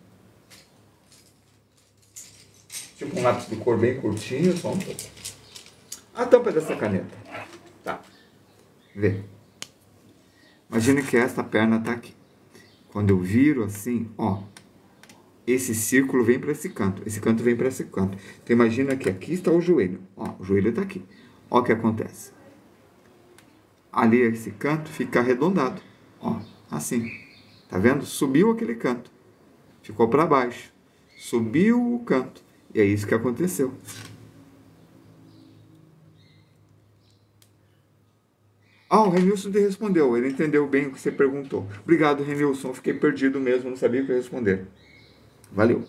Tipo um lápis de cor bem curtinho, só um pouco. A tampa dessa caneta. Tá. Vê. Imagine que esta perna está aqui. Quando eu viro assim, ó, esse círculo vem para esse canto vem para esse canto. Então imagina que aqui está o joelho, ó, o joelho está aqui. Ó o que acontece. Ali esse canto fica arredondado, ó, assim. Tá vendo? Subiu aquele canto, ficou para baixo, subiu o canto, e é isso que aconteceu. O Renilson te respondeu, ele entendeu bem o que você perguntou. Obrigado, Renilson, fiquei perdido mesmo, não sabia o que responder. Valeu.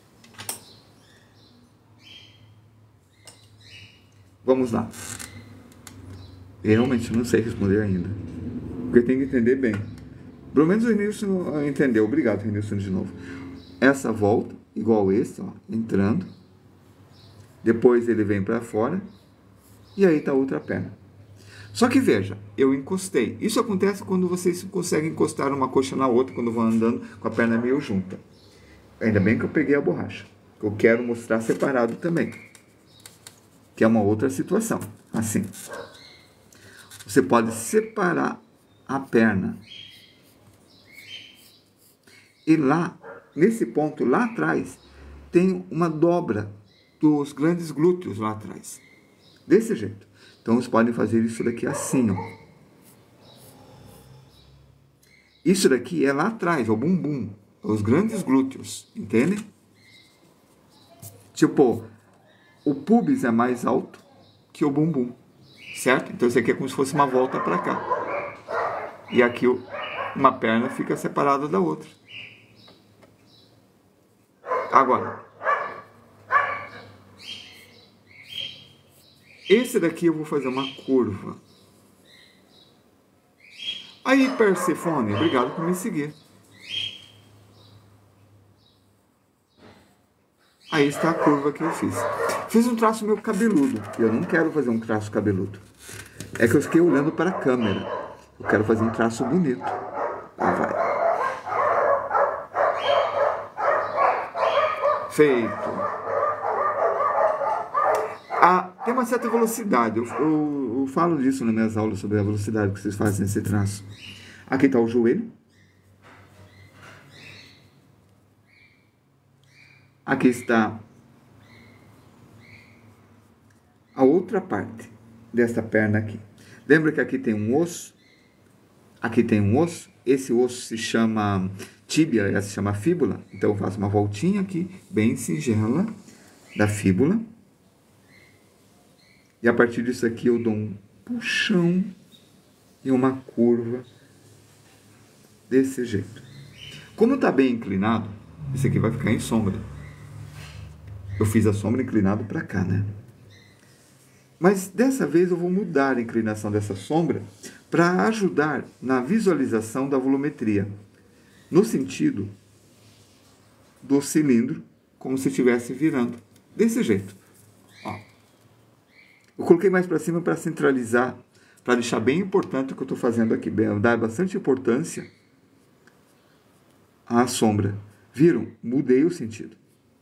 Vamos lá. Realmente não sei responder ainda, porque tem que entender bem. Pelo menos o Renilson entendeu. Obrigado, Renilson, de novo. Essa volta, igual esse, ó, entrando. Depois ele vem para fora. E aí está a outra perna. Só que veja, eu encostei. Isso acontece quando vocês conseguem encostar uma coxa na outra, quando vão andando com a perna meio junta. Ainda bem que eu peguei a borracha. Eu quero mostrar separado também. Que é uma outra situação. Assim. Você pode separar a perna. E lá, nesse ponto lá atrás, tem uma dobra dos grandes glúteos lá atrás. Desse jeito. Então, vocês podem fazer isso daqui assim, ó. Isso daqui é lá atrás, é o bumbum. É os grandes glúteos, entendem? Tipo, o pubis é mais alto que o bumbum, certo? Então, isso aqui é como se fosse uma volta para cá. E aqui uma perna fica separada da outra. Agora, esse daqui eu vou fazer uma curva. Aí, Persefone, obrigado por me seguir. Aí está a curva que eu fiz. Fiz um traço meio cabeludo. Eu não quero fazer um traço cabeludo. É que eu fiquei olhando para a câmera. Eu quero fazer um traço bonito. Vai. Feito. Tem uma certa velocidade. Eu falo disso nas minhas aulas sobre a velocidade que vocês fazem nesse traço. Aqui está o joelho. Aqui está a outra parte desta perna aqui. Lembra que aqui tem um osso? Aqui tem um osso. Esse osso se chama tíbia, essa se chama fíbula. Então eu faço uma voltinha aqui, bem singela, da fíbula. E a partir disso aqui eu dou um puxão e uma curva desse jeito. Como está bem inclinado, esse aqui vai ficar em sombra. Eu fiz a sombra inclinado para cá, né? Mas dessa vez eu vou mudar a inclinação dessa sombra para ajudar na visualização da volumetria. No sentido do cilindro, como se estivesse virando. Desse jeito. Ó. Eu coloquei mais para cima para centralizar, para deixar bem importante o que eu estou fazendo aqui, dar bastante importância à sombra. Viram? Mudei o sentido.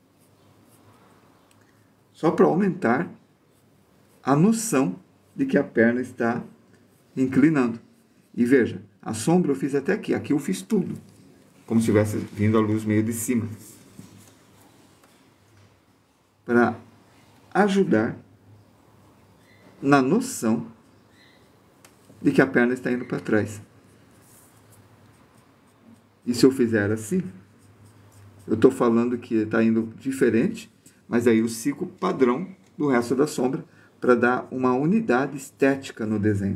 Só para aumentar a noção de que a perna está inclinando. E veja, a sombra eu fiz até aqui. Aqui eu fiz tudo. Como se tivesse vindo a luz meio de cima. Para ajudar na noção de que a perna está indo para trás. E se eu fizer assim, eu estou falando que está indo diferente, mas aí eu sigo o padrão do resto da sombra para dar uma unidade estética no desenho.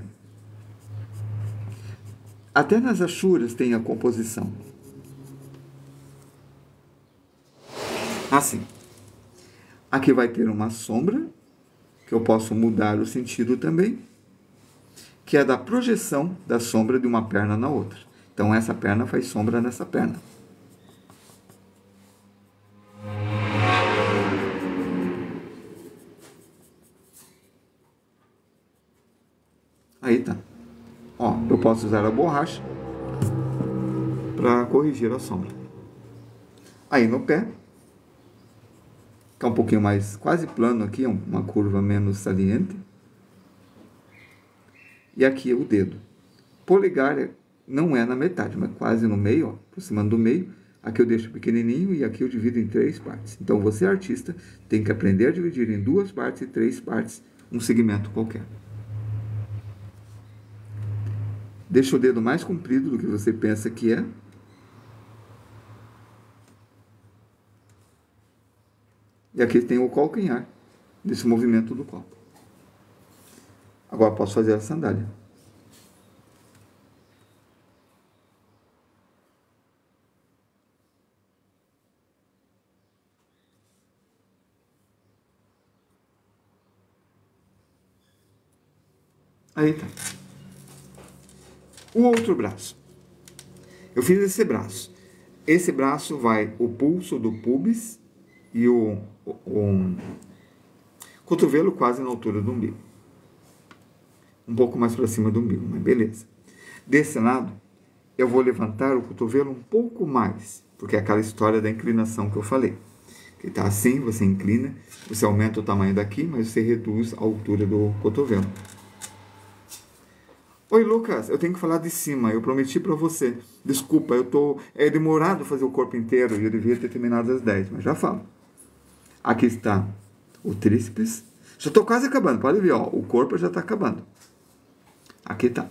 Até nas achuras tem a composição. Assim. Aqui vai ter uma sombra, que eu posso mudar o sentido também, que é da projeção da sombra de uma perna na outra. Então, essa perna faz sombra nessa perna. Aí tá. Ó, eu posso usar a borracha para corrigir a sombra. Aí no pé, que é um pouquinho mais, quase plano aqui, uma curva menos saliente. E aqui o dedo. Polegar não é na metade, mas quase no meio, ó, aproximando do meio. Aqui eu deixo pequenininho e aqui eu divido em 3 partes. Então você, artista, tem que aprender a dividir em 2 partes e 3 partes um segmento qualquer. Deixa o dedo mais comprido do que você pensa que é. E aqui tem o calcanhar desse movimento do copo. Agora posso fazer a sandália. Aí tá. O outro braço. Eu fiz esse braço. Esse braço vai o pulso do pubis e o cotovelo quase na altura do umbigo. Um pouco mais para cima do umbigo, mas beleza. Desse lado, eu vou levantar o cotovelo um pouco mais, porque é aquela história da inclinação que eu falei. Que tá assim, você inclina, você aumenta o tamanho daqui, mas você reduz a altura do cotovelo. Oi, Lucas, eu tenho que falar de cima, eu prometi para você. Desculpa, é demorado fazer o corpo inteiro e eu devia ter terminado às 10, mas já falo. Aqui está o tríceps. Já estou quase acabando, pode ver, ó, o corpo já está acabando. Aqui está.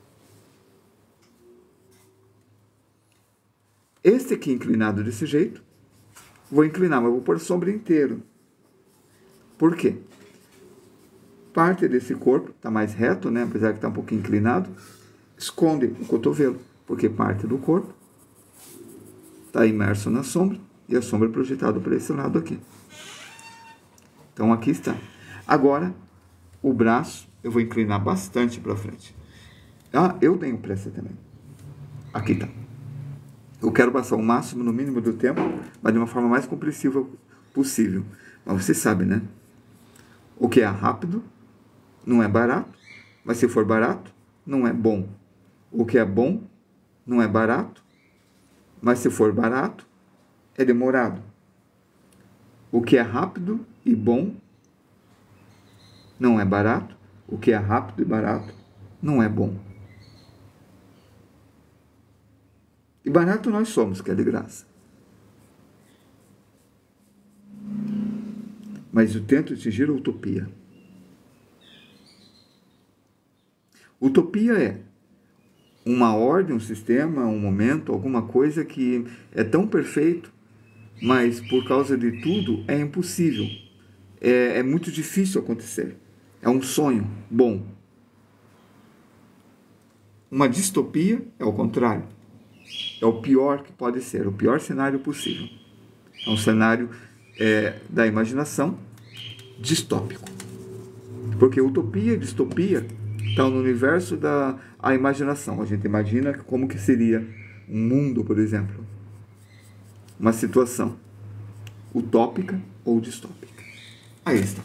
Este aqui inclinado desse jeito, vou inclinar, mas vou pôr sombra inteiro. Por quê? Parte desse corpo está mais reto, né? Apesar que está um pouquinho inclinado, esconde o cotovelo, porque parte do corpo está imerso na sombra e a sombra é projetada para esse lado aqui. Então aqui está. Agora, o braço eu vou inclinar bastante para frente. Ah, eu tenho pressa também. Aqui está. Eu quero passar o máximo, no mínimo do tempo, mas de uma forma mais compreensiva possível. Mas você sabe, né? O que é rápido não é barato, mas se for barato, não é bom. O que é bom não é barato, mas se for barato, é demorado. O que é rápido e bom não é barato, o que é rápido e barato não é bom. E barato nós somos, que é de graça. Mas eu tento atingir a utopia. Utopia é uma ordem, um sistema, um momento, alguma coisa que é tão perfeito, mas por causa de tudo é impossível. É muito difícil acontecer. É um sonho bom. Uma distopia é o contrário. É o pior que pode ser, o pior cenário possível. É um cenário da imaginação distópico. Porque utopia e distopia estão no universo da imaginação. A gente imagina como que seria um mundo, por exemplo. Uma situação utópica ou distópica. Aí está.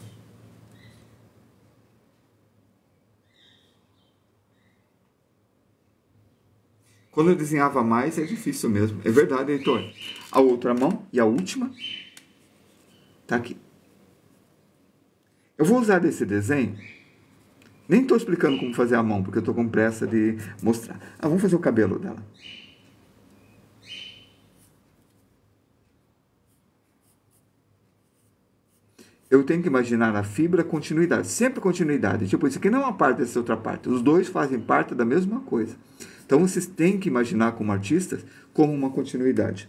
Quando eu desenhava mais, é difícil mesmo. É verdade, Heitor. A outra mão e a última está aqui. Eu vou usar desse desenho. Nem estou explicando como fazer a mão, porque eu estou com pressa de mostrar. Vamos fazer o cabelo dela. Eu tenho que imaginar a fibra continuidade. Sempre continuidade. Tipo, isso aqui não é uma parte dessa outra parte. Os dois fazem parte da mesma coisa. Então, vocês têm que imaginar como artistas como uma continuidade.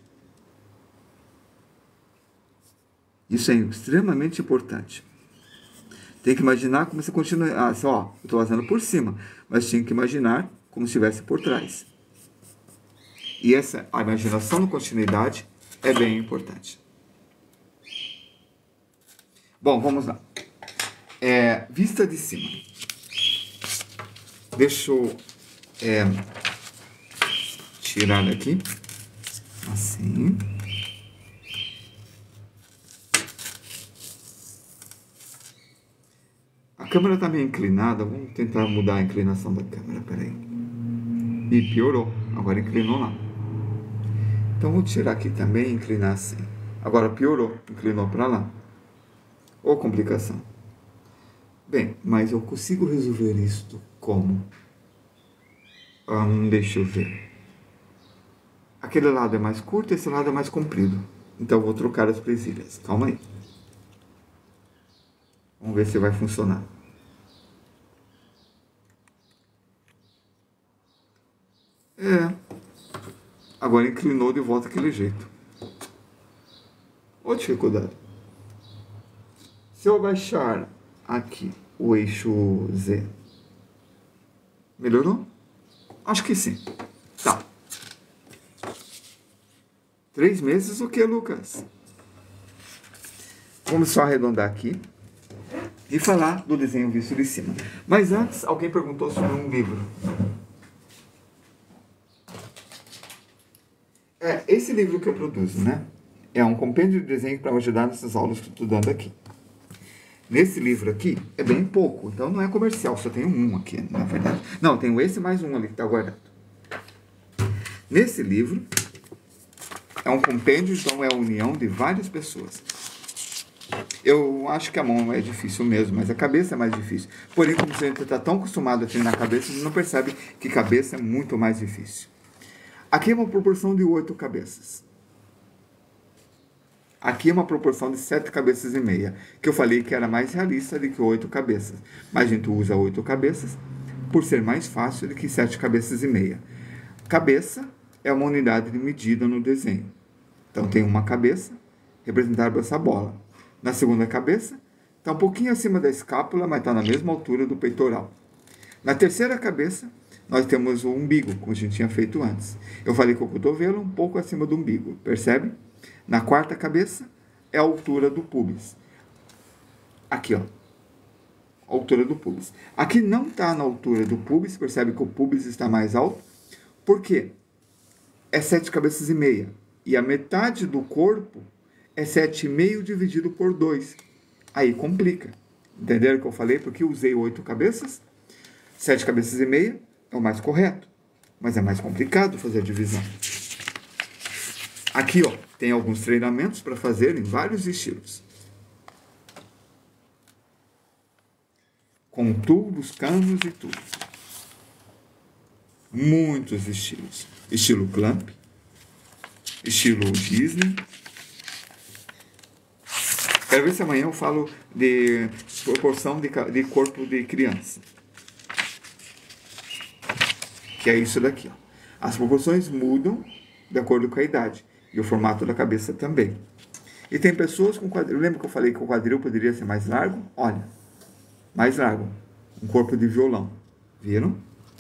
Isso é extremamente importante. Tem que imaginar como se continua. Eu estou fazendo por cima, mas tinha que imaginar como se estivesse por trás. E a imaginação de continuidade é bem importante. Bom, vamos lá. Vista de cima. Deixa eu tirar daqui. Assim. A câmera está meio inclinada. Vamos tentar mudar a inclinação da câmera. Peraí. E piorou. Agora inclinou lá. Então vou tirar aqui também e inclinar assim. Agora piorou. Inclinou para lá. Ou complicação. Bem, mas eu consigo resolver isto como? Deixa eu ver. Aquele lado é mais curto, esse lado é mais comprido. Então eu vou trocar as presilhas. Calma aí. Vamos ver se vai funcionar. Agora inclinou de volta aquele jeito. Ô dificuldade. Se eu abaixar aqui o eixo Z, melhorou? Acho que sim. Tá. 3 meses o que, Lucas? Vamos só arredondar aqui e falar do desenho visto de cima. Mas antes, alguém perguntou sobre um livro. Esse livro que eu produzo, né? É um compêndio de desenho para ajudar nessas aulas que eu estou dando aqui. Nesse livro aqui, é bem pouco, então não é comercial, só tenho um aqui, na verdade. Não, tenho esse mais um ali que está guardado. Nesse livro, é um compêndio, então é a união de várias pessoas. Eu acho que a mão é difícil mesmo, mas a cabeça é mais difícil. Porém, como você está tão acostumado a treinar a cabeça, você não percebe que cabeça é muito mais difícil. Aqui é uma proporção de 8 cabeças. Aqui é uma proporção de 7 cabeças e meia, que eu falei que era mais realista do que 8 cabeças. Mas a gente usa 8 cabeças por ser mais fácil do que 7 cabeças e meia. Cabeça é uma unidade de medida no desenho. Então tem uma cabeça representada por essa bola. Na segunda cabeça, está um pouquinho acima da escápula, mas está na mesma altura do peitoral. Na terceira cabeça, nós temos o umbigo, como a gente tinha feito antes. Eu falei que o cotovelo um pouco acima do umbigo, percebe? Na quarta cabeça, é a altura do pubis. Aqui, ó. A altura do pubis. Aqui não está na altura do pubis, percebe que o pubis está mais alto. Por quê? É 7 cabeças e meia. E a metade do corpo é 7,5 dividido por 2. Aí complica. Entenderam o que eu falei? Porque eu usei 8 cabeças. 7 cabeças e meia é o mais correto. Mas é mais complicado fazer a divisão. Aqui, ó, tem alguns treinamentos para fazer em vários estilos. Com tubos, canos e tudo. Muitos estilos. Estilo Clamp. Estilo Disney. Quero ver se amanhã eu falo de proporção de corpo de criança. Que é isso daqui, ó. As proporções mudam de acordo com a idade. E o formato da cabeça também. E tem pessoas com quadril. Lembra que eu falei que o quadril poderia ser mais largo? Olha, mais largo. Um corpo de violão. Viram?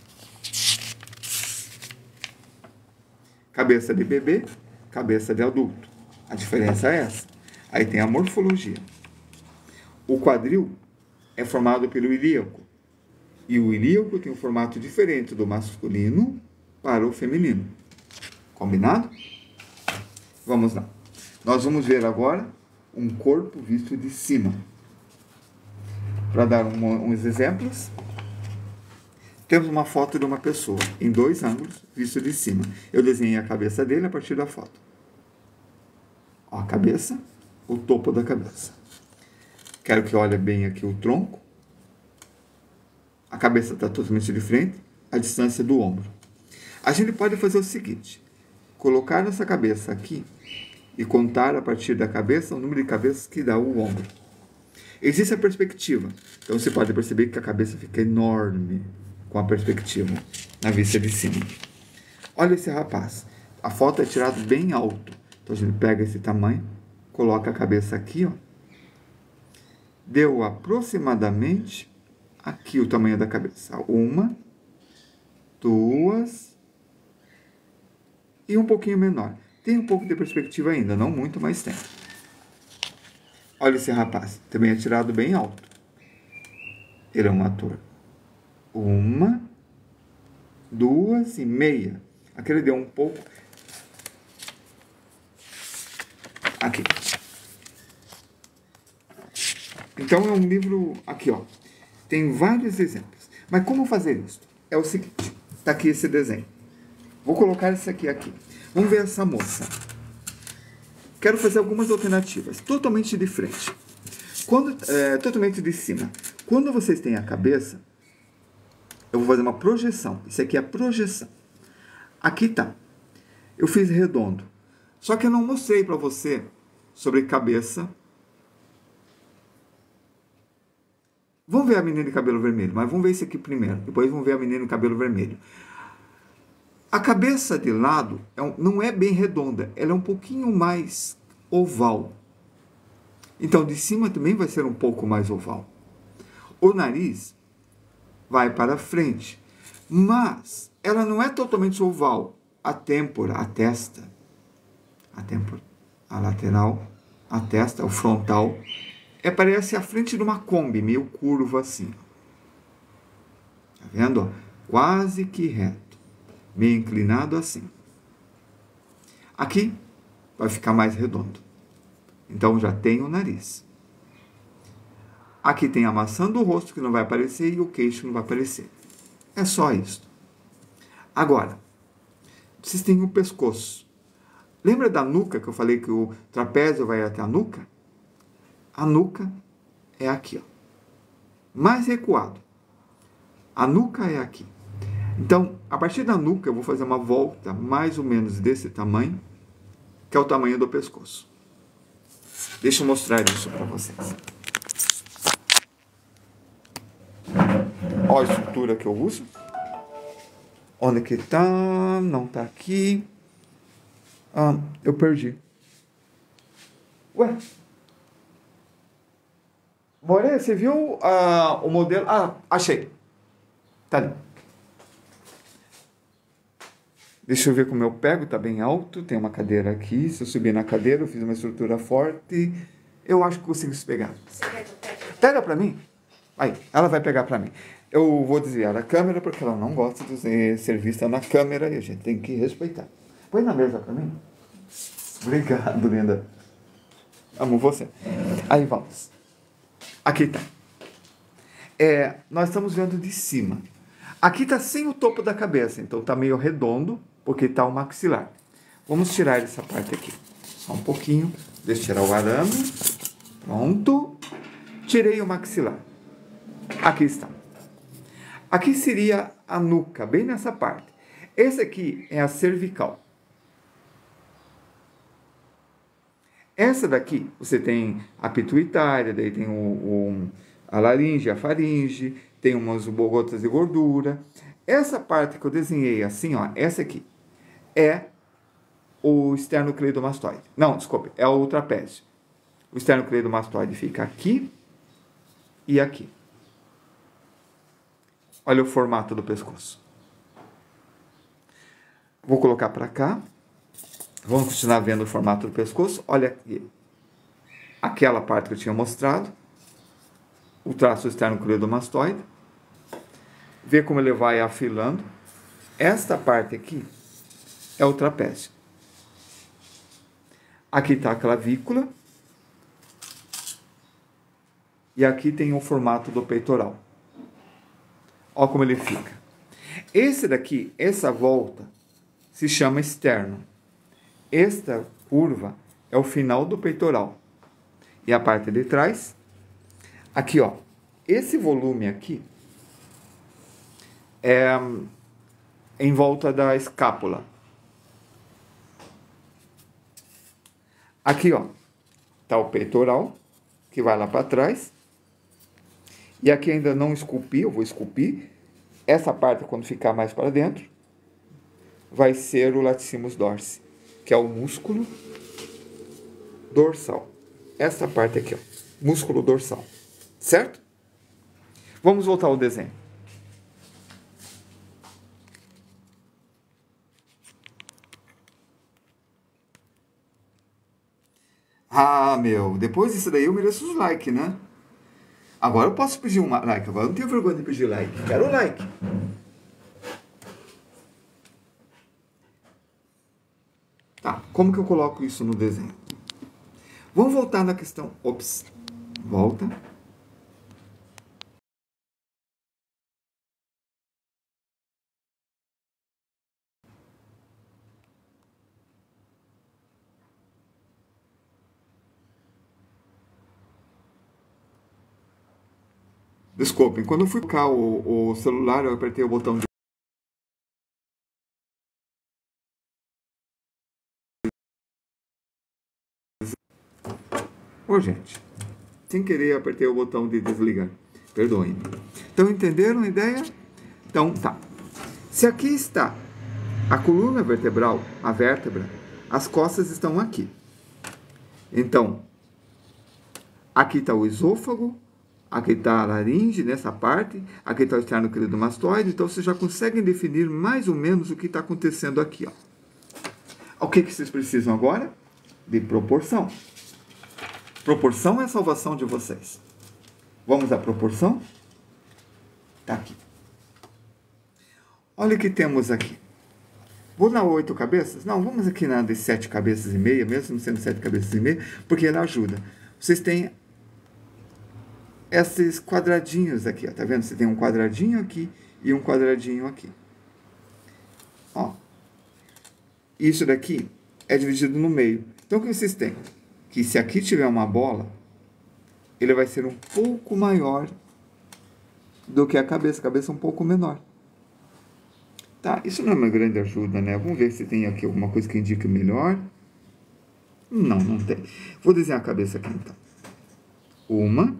Cabeça de bebê, cabeça de adulto. A diferença é essa. Aí tem a morfologia. O quadril é formado pelo ilíaco. E o ilíaco tem um formato diferente do masculino para o feminino. Combinado? Vamos lá. Nós vamos ver agora um corpo visto de cima. Para dar uns exemplos, temos uma foto de uma pessoa em 2 ângulos, visto de cima. Eu desenhei a cabeça dele a partir da foto. Ó, a cabeça, o topo da cabeça. Quero que olhe bem aqui o tronco. A cabeça está totalmente de frente, a distância do ombro. A gente pode fazer o seguinte: colocar nossa cabeça aqui e contar a partir da cabeça o número de cabeças que dá o ombro. Existe a perspectiva. Então você pode perceber que a cabeça fica enorme com a perspectiva na vista de cima. Olha esse rapaz. A foto é tirada bem alto. Então a gente pega esse tamanho, coloca a cabeça aqui, ó. Deu aproximadamente aqui o tamanho da cabeça. 1, 2 e um pouquinho menor. Tem um pouco de perspectiva ainda, não muito, mas tem. Olha esse rapaz, também é tirado bem alto. Ele é um ator. 1, 2 e meia. Aqui ele deu um pouco. Aqui. Então é um livro, aqui ó, tem vários exemplos. Mas como fazer isso? É o seguinte, tá aqui esse desenho. Vou colocar esse aqui. Vamos ver essa moça. Quero fazer algumas alternativas, totalmente de frente. Totalmente de cima. Quando vocês têm a cabeça, eu vou fazer uma projeção. Isso aqui é a projeção. Aqui tá. Eu fiz redondo. Só que eu não mostrei para você sobre cabeça. Vamos ver a menina de cabelo vermelho, mas vamos ver esse aqui primeiro. Depois vamos ver a menina de cabelo vermelho. A cabeça de lado não é bem redonda, ela é um pouquinho mais oval. Então, de cima também vai ser um pouco mais oval. O nariz vai para frente, mas ela não é totalmente oval. A têmpora, a testa, a lateral, a testa, o frontal, parece a frente de uma Kombi, meio curva assim. Tá vendo? Quase que reto, meio inclinado assim. Aqui vai ficar mais redondo. Então já tem o nariz. Aqui tem a maçã do rosto que não vai aparecer e o queixo não vai aparecer. É só isso. Agora, vocês têm o pescoço. Lembra da nuca que eu falei que o trapézio vai até a nuca? A nuca é aqui, ó. Mais recuado. A nuca é aqui. Então, a partir da nuca eu vou fazer uma volta mais ou menos desse tamanho, que é o tamanho do pescoço. Deixa eu mostrar isso para vocês. Olha a estrutura que eu uso. Onde que tá? Não tá aqui. Eu perdi. Ué? Moré, você viu o modelo? Achei. Tá ali. Deixa eu ver como eu pego, tá bem alto, tem uma cadeira aqui, se eu subir na cadeira, eu fiz uma estrutura forte, eu acho que consigo pegar. Você quer que eu pegue? Pega pra mim. Aí, ela vai pegar pra mim. Eu vou desviar a câmera, porque ela não gosta de ser vista na câmera, e a gente tem que respeitar. Põe na mesa pra mim. Obrigado, linda. Amo você. Aí, vamos. Aqui tá. Nós estamos vendo de cima. Aqui tá sem o topo da cabeça, então tá meio redondo, porque está o maxilar. Vamos tirar essa parte aqui. Só um pouquinho. Deixa eu tirar o arame. Pronto. Tirei o maxilar. Aqui está. Aqui seria a nuca, bem nessa parte. Esse aqui é a cervical. Essa daqui, você tem a pituitária, daí tem a laringe, a faringe, tem umas gotas de gordura. Essa parte que eu desenhei assim, ó, essa aqui, é o esternocleidomastoide. Não, desculpe, é o trapézio. O esternocleidomastoide fica aqui e aqui. Olha o formato do pescoço. Vou colocar para cá. Vamos continuar vendo o formato do pescoço. Olha aqui. Aquela parte que eu tinha mostrado. O traço esternocleidomastoide. Vê como ele vai afilando. Esta parte aqui é o trapézio. Aqui está a clavícula. E aqui tem o formato do peitoral. Olha como ele fica. Esse daqui, essa volta, se chama externo. Esta curva é o final do peitoral. E a parte de trás, aqui ó, esse volume aqui é em volta da escápula. Aqui ó, tá o peitoral, que vai lá para trás. E aqui ainda não esculpi, eu vou esculpir. Essa parte, quando ficar mais para dentro, vai ser o latissimus dorsi, que é o músculo dorsal. Essa parte aqui, ó, músculo dorsal. Certo? Vamos voltar ao desenho. Ah, meu, depois disso daí eu mereço os likes, né? Agora eu posso pedir um like, agora eu não tenho vergonha de pedir like. Quero like. Tá, como que eu coloco isso no desenho? Vamos voltar na questão. Ops, volta. Desculpem, quando eu fui colocar o celular, eu apertei o botão de. Ô, gente, sem querer eu apertei o botão de desligar. Perdoem. Então, entenderam a ideia? Então, tá. Se aqui está a coluna vertebral, a vértebra, as costas estão aqui. Então, aqui está o esôfago, aqui está a laringe, nessa parte, aqui está o esternocleidomastoide, então vocês já conseguem definir mais ou menos o que está acontecendo aqui. Ó. O que vocês precisam agora? De proporção. Proporção é a salvação de vocês. Vamos à proporção? Está aqui. Olha o que temos aqui. Vou na 8 cabeças? Não, vamos aqui na de 7 cabeças e meia, mesmo sendo 7 cabeças e meia, porque ela ajuda. Vocês têm esses quadradinhos aqui, ó, tá vendo? Você tem um quadradinho aqui e um quadradinho aqui. Ó. Isso daqui é dividido no meio. Então, o que vocês têm? Que se aqui tiver uma bola, ele vai ser um pouco maior do que a cabeça é um pouco menor. Tá, isso não é uma grande ajuda, né? Vamos ver se tem aqui alguma coisa que indique melhor. Não, não tem. Vou desenhar a cabeça aqui, então. Uma,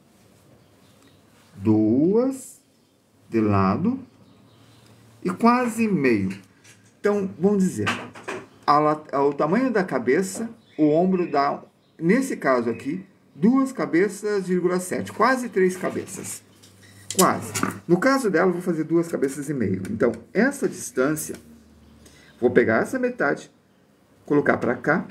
duas, de lado, e quase meio. Então, vamos dizer, o tamanho da cabeça, o ombro dá, nesse caso aqui, 2 cabeças, 7, quase 3 cabeças. Quase. No caso dela, eu vou fazer 2 cabeças e meio. Então, essa distância, vou pegar essa metade, colocar para cá,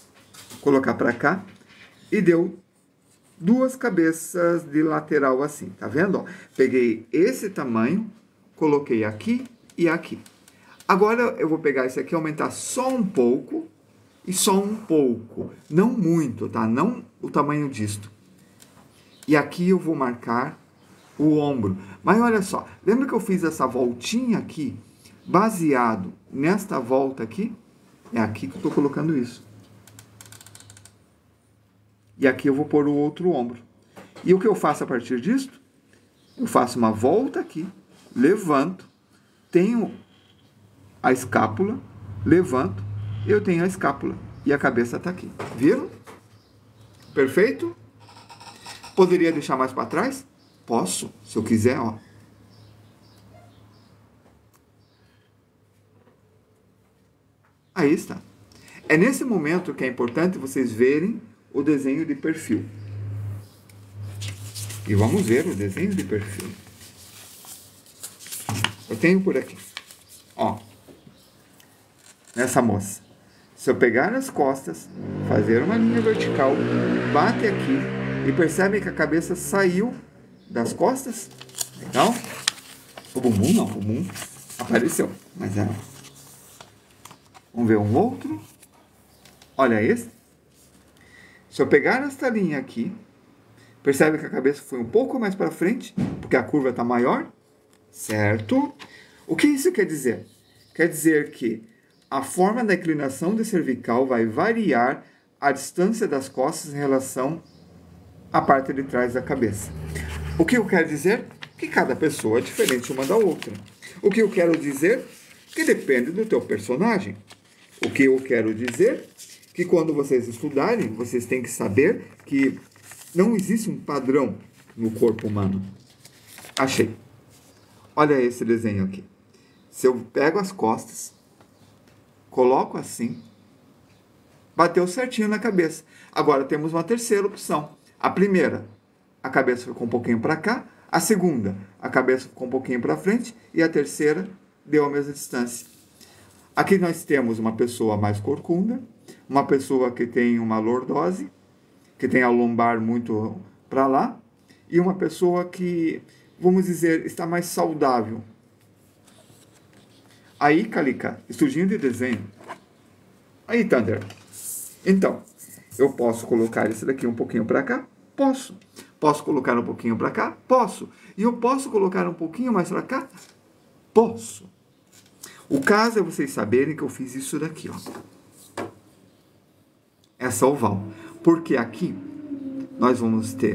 e deu 2 cabeças de lateral assim, tá vendo? Ó, peguei esse tamanho, coloquei aqui e aqui. Agora eu vou pegar esse aqui, aumentar só um pouco e só um pouco. Não muito, tá? Não o tamanho disto. E aqui eu vou marcar o ombro. Mas olha só, lembra que eu fiz essa voltinha aqui, baseado nesta volta aqui? É aqui que eu estou colocando isso. E aqui eu vou pôr o outro ombro. E o que eu faço a partir disso? Eu faço uma volta aqui, levanto, tenho a escápula, levanto, eu tenho a escápula. E a cabeça está aqui. Viram? Perfeito? Poderia deixar mais para trás? Posso, se eu quiser, ó. Aí está. É nesse momento que é importante vocês verem o desenho de perfil. E vamos ver o desenho de perfil. Eu tenho por aqui. Ó. Nessa moça. Se eu pegar as costas, fazer uma linha vertical, bate aqui e percebe que a cabeça saiu das costas. Legal? O bumbum não, o bumbum apareceu. Mas é. Vamos ver um outro. Olha esse. Se eu pegar esta linha aqui, percebe que a cabeça foi um pouco mais para frente, porque a curva está maior, certo? O que isso quer dizer? Quer dizer que a forma da inclinação da cervical vai variar a distância das costas em relação à parte de trás da cabeça. O que eu quero dizer? Que cada pessoa é diferente uma da outra. O que eu quero dizer? Que depende do teu personagem. O que eu quero dizer? Que quando vocês estudarem, vocês têm que saber que não existe um padrão no corpo humano. Achei. Olha esse desenho aqui. Se eu pego as costas, coloco assim, bateu certinho na cabeça. Agora temos uma terceira opção. A primeira, a cabeça ficou um pouquinho para cá. A segunda, a cabeça ficou um pouquinho para frente. E a terceira, deu a mesma distância. Aqui nós temos uma pessoa mais corcunda, uma pessoa que tem uma lordose, que tem a lombar muito para lá, e uma pessoa que, vamos dizer, está mais saudável. Aí, Calica, estudinho de desenho. Aí, Thunder. Então, eu posso colocar esse daqui um pouquinho para cá? Posso. Posso colocar um pouquinho para cá? Posso. E eu posso colocar um pouquinho mais para cá? Posso. O caso é vocês saberem que eu fiz isso daqui, ó. Essa oval. Porque aqui nós vamos ter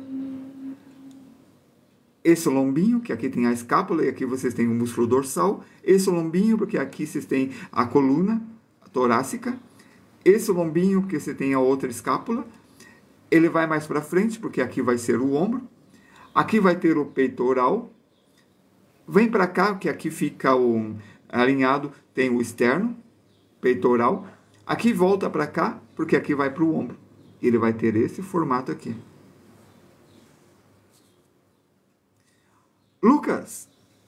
esse lombinho, que aqui tem a escápula, e aqui vocês têm o músculo dorsal. Esse lombinho, porque aqui vocês têm a coluna torácica. Esse lombinho, porque você tem a outra escápula. Ele vai mais para frente, porque aqui vai ser o ombro. Aqui vai ter o peitoral. Vem para cá, que aqui fica o alinhado, tem o externo, peitoral. Aqui volta para cá, porque aqui vai para o ombro. Ele vai ter esse formato aqui. Lucas,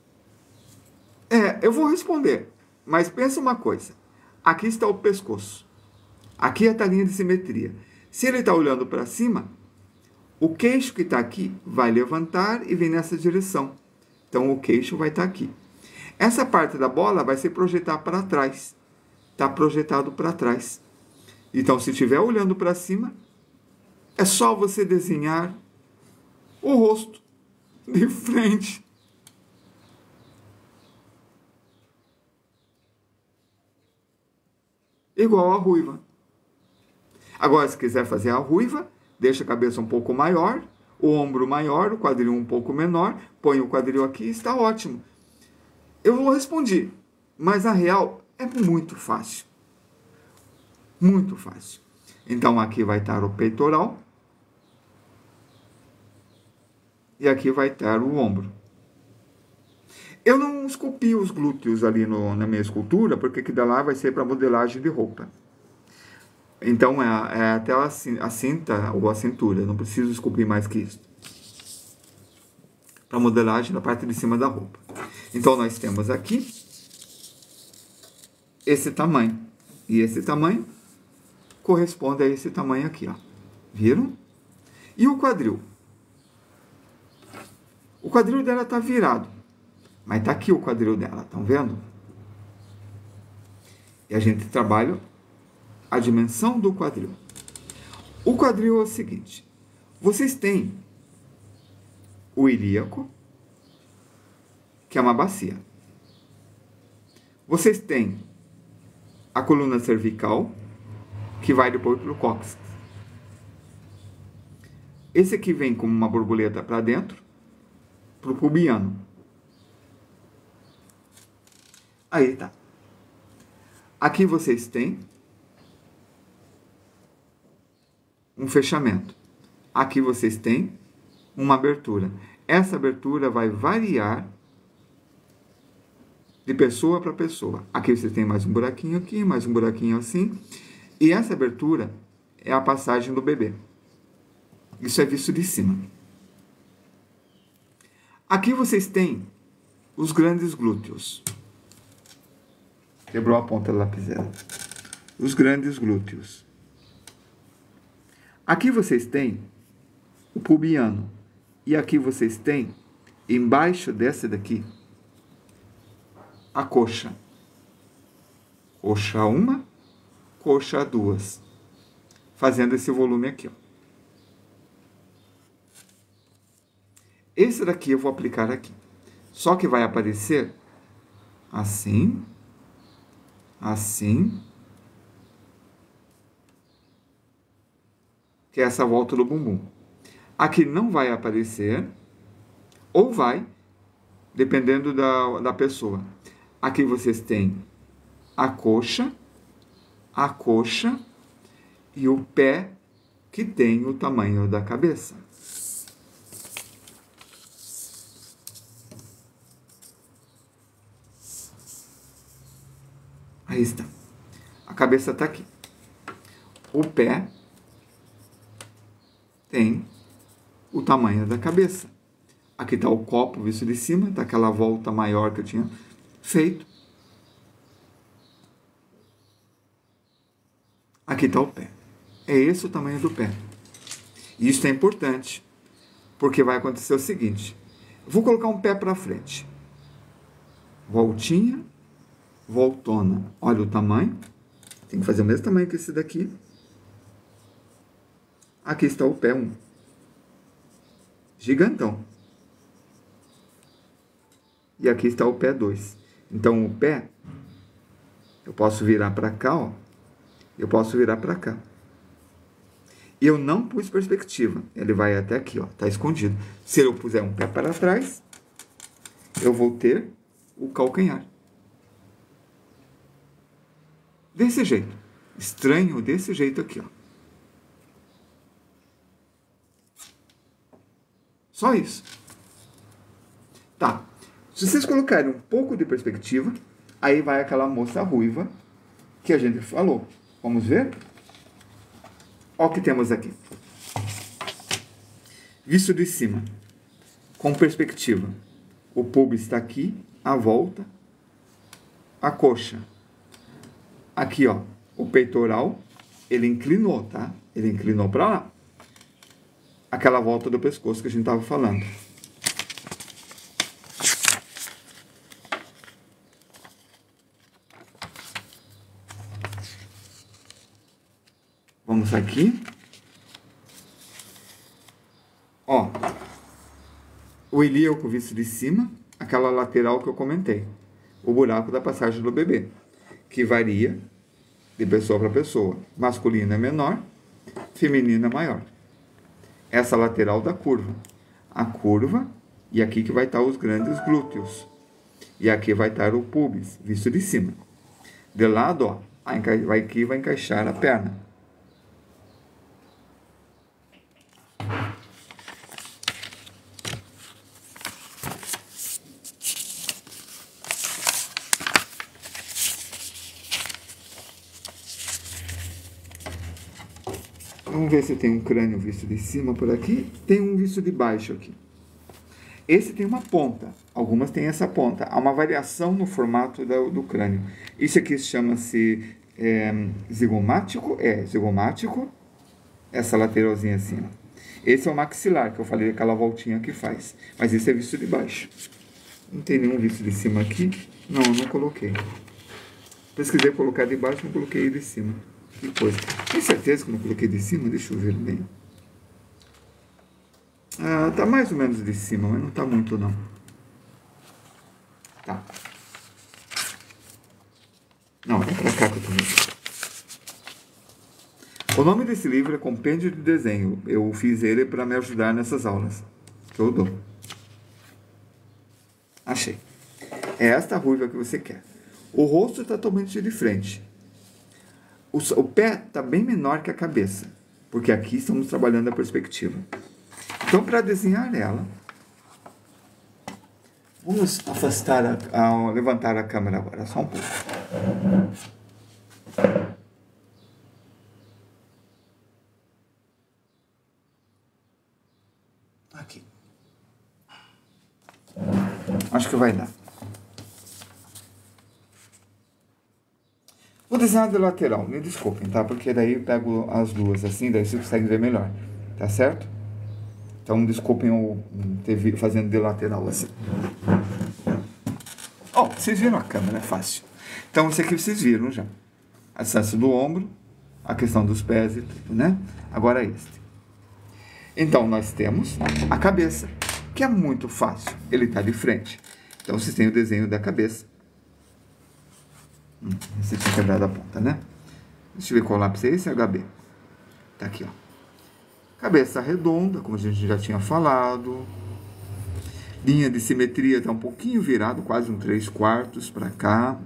eu vou responder, mas pensa uma coisa. Aqui está o pescoço. Aqui está a linha de simetria. Se ele está olhando para cima, o queixo que está aqui vai levantar e vem nessa direção. Então, o queixo vai estar aqui. Essa parte da bola vai se projetar para trás. Está projetado para trás. Então, se estiver olhando para cima, é só você desenhar o rosto de frente. Igual a ruiva. Agora, se quiser fazer a ruiva, deixa a cabeça um pouco maior, o ombro maior, o quadril um pouco menor, põe o quadril aqui e está ótimo. Eu vou responder, mas a real é muito fácil. Muito fácil. Então, aqui vai estar o peitoral. E aqui vai estar o ombro. Eu não esculpi os glúteos ali na minha escultura, porque aqui da lá vai ser para modelagem de roupa. Então, é até a cinta ou a cintura. Eu não preciso esculpir mais que isso. Para modelagem da parte de cima da roupa. Então, nós temos aqui esse tamanho. E esse tamanho corresponde a esse tamanho aqui, ó. Viram? E o quadril? O quadril dela está virado. Mas está aqui o quadril dela, estão vendo? E a gente trabalha a dimensão do quadril. O quadril é o seguinte. Vocês têm o ilíaco, que é uma bacia. Vocês têm a coluna cervical, que vai depois para o cóccix. Esse aqui vem como uma borboleta para dentro, para o pubiano. Aí tá. Aqui vocês têm um fechamento. Aqui vocês têm uma abertura. Essa abertura vai variar de pessoa para pessoa. Aqui vocês têm mais um buraquinho aqui, mais um buraquinho assim. E essa abertura é a passagem do bebê. Isso é visto de cima. Aqui vocês têm os grandes glúteos. Quebrou a ponta da lapiseira. Os grandes glúteos. Aqui vocês têm o pubiano. E aqui vocês têm, embaixo dessa daqui, a coxa. Coxa 1, coxa 2. Fazendo esse volume aqui, ó. Esse daqui eu vou aplicar aqui. Só que vai aparecer assim, assim, que é essa volta do bumbum. Aqui não vai aparecer, ou vai, dependendo da pessoa. Aqui vocês têm a coxa e o pé que tem o tamanho da cabeça. Aí está. A cabeça está aqui. O pé tem o tamanho da cabeça. Aqui está o copo visto de cima, está aquela volta maior que eu tinha feito. Aqui está o pé. É esse o tamanho do pé. E isso é importante, porque vai acontecer o seguinte. Vou colocar um pé para frente. Voltinha, voltona. Olha o tamanho. Tem que fazer o mesmo tamanho que esse daqui. Aqui está o pé 1. Gigantão. E aqui está o pé 2. Então, o pé, eu posso virar para cá, ó. Eu posso virar para cá. E eu não pus perspectiva. Ele vai até aqui, ó. Tá escondido. Se eu puser um pé para trás, eu vou ter o calcanhar. Desse jeito. Estranho desse jeito aqui, ó. Só isso. Tá. Se vocês colocarem um pouco de perspectiva, aí vai aquela moça ruiva que a gente falou. Vamos ver? Olha o que temos aqui. Visto de cima, com perspectiva. O pubis está aqui, a volta, a coxa. Aqui, ó, o peitoral, ele inclinou, tá? Ele inclinou para lá. Aquela volta do pescoço que a gente estava falando. Vamos aqui. Ó, o ilíaco visto de cima, aquela lateral que eu comentei. O buraco da passagem do bebê, que varia de pessoa para pessoa. Masculina é menor, feminina é maior. Essa lateral da curva. A curva, e aqui que vai estar os grandes glúteos. E aqui vai estar o pubis, visto de cima. De lado, ó, aqui vai encaixar a perna. Vamos ver se tem um crânio visto de cima por aqui. Tem um visto de baixo aqui. Esse tem uma ponta. Algumas têm essa ponta. Há uma variação no formato do crânio. Isso aqui chama-se zigomático. Zigomático. Essa lateralzinha assim. Ó. Esse é o maxilar, que eu falei, aquela voltinha que faz. Mas esse é visto de baixo. Não tem nenhum visto de cima aqui. Não, eu não coloquei. Pesquisei colocar de baixo, não coloquei de cima. Que coisa. Tem certeza que eu não coloquei de cima? Deixa eu ver bem. Ah, tá mais ou menos de cima, mas não tá muito não. Tá. Não, é pra cá que eu tô vendo. O nome desse livro é Compêndio de Desenho. Eu fiz ele para me ajudar nessas aulas que eu dou. Achei. É esta ruiva que você quer. O rosto está totalmente de frente. O pé está bem menor que a cabeça, porque aqui estamos trabalhando a perspectiva. Então, para desenhar ela, vamos afastar, levantar a câmera agora, só um pouco. Aqui. Acho que vai dar. Vou desenhar de lateral, me desculpem, tá? Porque daí eu pego as duas assim, daí você consegue ver melhor, tá certo? Então, desculpem eu ter fazendo de lateral assim. Ó, vocês viram a câmera, é fácil. Então, isso aqui vocês viram já. A distância do ombro, a questão dos pés e tudo, né? Agora este. Então, nós temos a cabeça, que é muito fácil. Ele está de frente. Então, vocês têm o desenho da cabeça. Você tinha quebrado a ponta, né? Deixa eu ver qual lápis é esse, HB. Tá aqui, ó. Cabeça redonda, como a gente já tinha falado. Linha de simetria tá um pouquinho virado, quase um 3/4 para cá.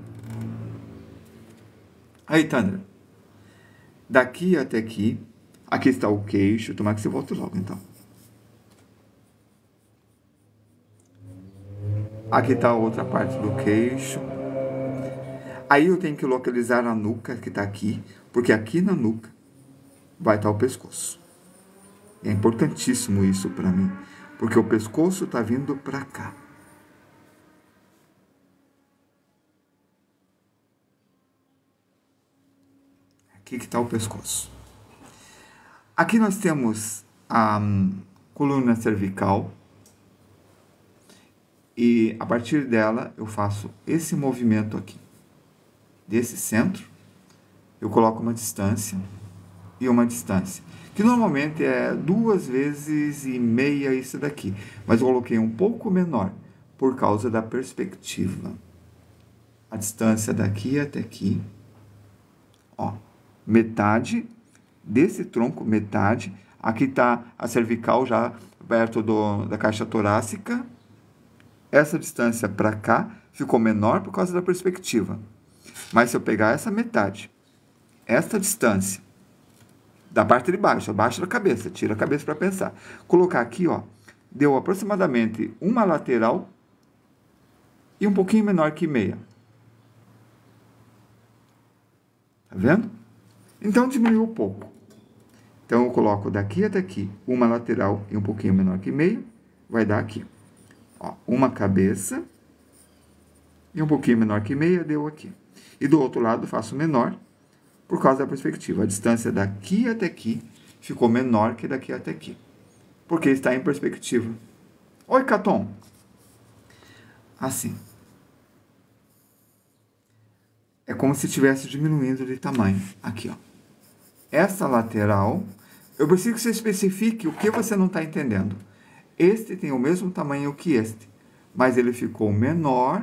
Aí, Tandra. Daqui até aqui. Aqui está o queixo. Tomara que você volte logo, então. Aqui está a outra parte do queixo. Aí eu tenho que localizar a nuca, que está aqui, porque aqui na nuca vai estar o pescoço. É importantíssimo isso para mim, porque o pescoço está vindo para cá. que está o pescoço. Aqui nós temos a coluna cervical. E a partir dela eu faço esse movimento aqui. Desse centro, eu coloco uma distância e uma distância. Que normalmente é 2,5 vezes isso daqui. Mas eu coloquei um pouco menor por causa da perspectiva. A distância daqui até aqui. Ó, metade desse tronco, metade. Aqui está a cervical já perto da caixa torácica. Essa distância para cá ficou menor por causa da perspectiva. Mas se eu pegar essa metade, esta distância, da parte de baixo, abaixo da cabeça, tira a cabeça para pensar. Colocar aqui, ó, deu aproximadamente uma lateral e um pouquinho menor que meia. Tá vendo? Então diminuiu um pouco. Então eu coloco daqui até aqui uma lateral e um pouquinho menor que meia, vai dar aqui. Ó, uma cabeça e um pouquinho menor que meia deu aqui. E do outro lado faço menor por causa da perspectiva. A distância daqui até aqui ficou menor que daqui até aqui. Porque está em perspectiva. Oi, Caton. Assim. É como se estivesse diminuindo de tamanho. Aqui, ó. Essa lateral, eu preciso que você especifique o que você não está entendendo. Este tem o mesmo tamanho que este, mas ele ficou menor.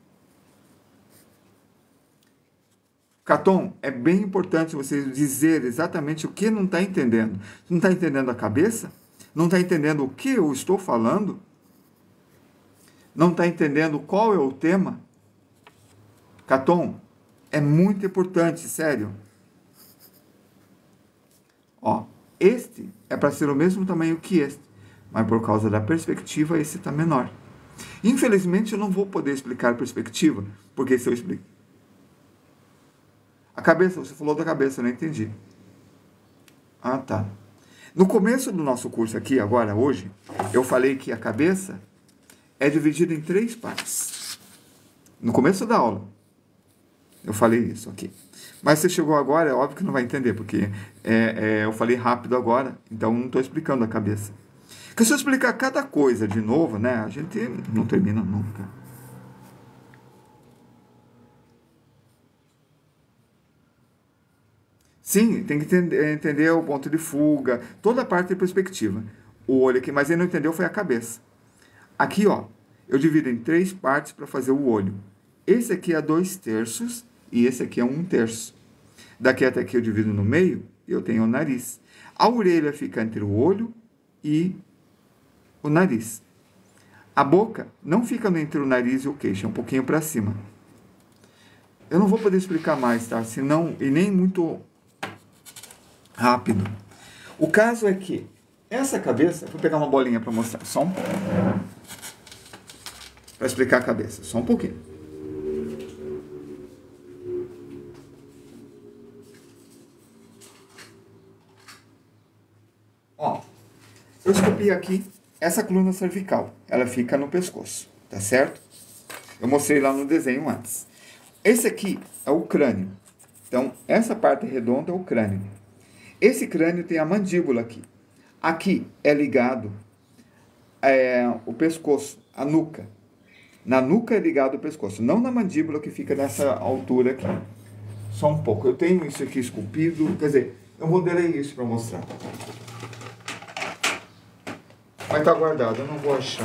Caton, é bem importante você dizer exatamente o que não está entendendo. Não está entendendo a cabeça? Não está entendendo o que eu estou falando? Não está entendendo qual é o tema? Caton, é muito importante, sério. Ó, este é para ser o mesmo tamanho que este. Mas por causa da perspectiva, esse está menor. Infelizmente, eu não vou poder explicar a perspectiva, porque se eu explico... A cabeça, você falou da cabeça, eu não entendi. Ah, tá. No começo do nosso curso aqui, agora, hoje, eu falei que a cabeça é dividida em 3 partes. No começo da aula, eu falei isso aqui. Mas você chegou agora, é óbvio que não vai entender, porque eu falei rápido agora, então não estou explicando a cabeça. Porque se eu explicar cada coisa de novo, né, a gente não termina nunca. Sim, tem que entender o ponto de fuga, toda a parte de perspectiva. O olho aqui, mas ele não entendeu, foi a cabeça. Aqui, ó, eu divido em 3 partes para fazer o olho. Esse aqui é 2/3 e esse aqui é 1/3. Daqui até aqui eu divido no meio e eu tenho o nariz. A orelha fica entre o olho e o nariz. A boca não fica entre o nariz e o queixo, é um pouquinho para cima. Eu não vou poder explicar mais, tá? Senão, e nem muito rápido. O caso é que essa cabeça, vou pegar uma bolinha para mostrar, só um pouco. Para explicar a cabeça, só um pouquinho. Ó, eu esculpi aqui essa coluna cervical, ela fica no pescoço, tá certo? Eu mostrei lá no desenho antes. Esse aqui é o crânio. Então, essa parte redonda é o crânio. Esse crânio tem a mandíbula aqui. Aqui é ligado o pescoço, a nuca. Na nuca é ligado o pescoço, não na mandíbula que fica nessa altura aqui. Só um pouco. Eu tenho isso aqui esculpido, quer dizer, eu modelei isso para mostrar. Mas tá guardado, eu não vou achar.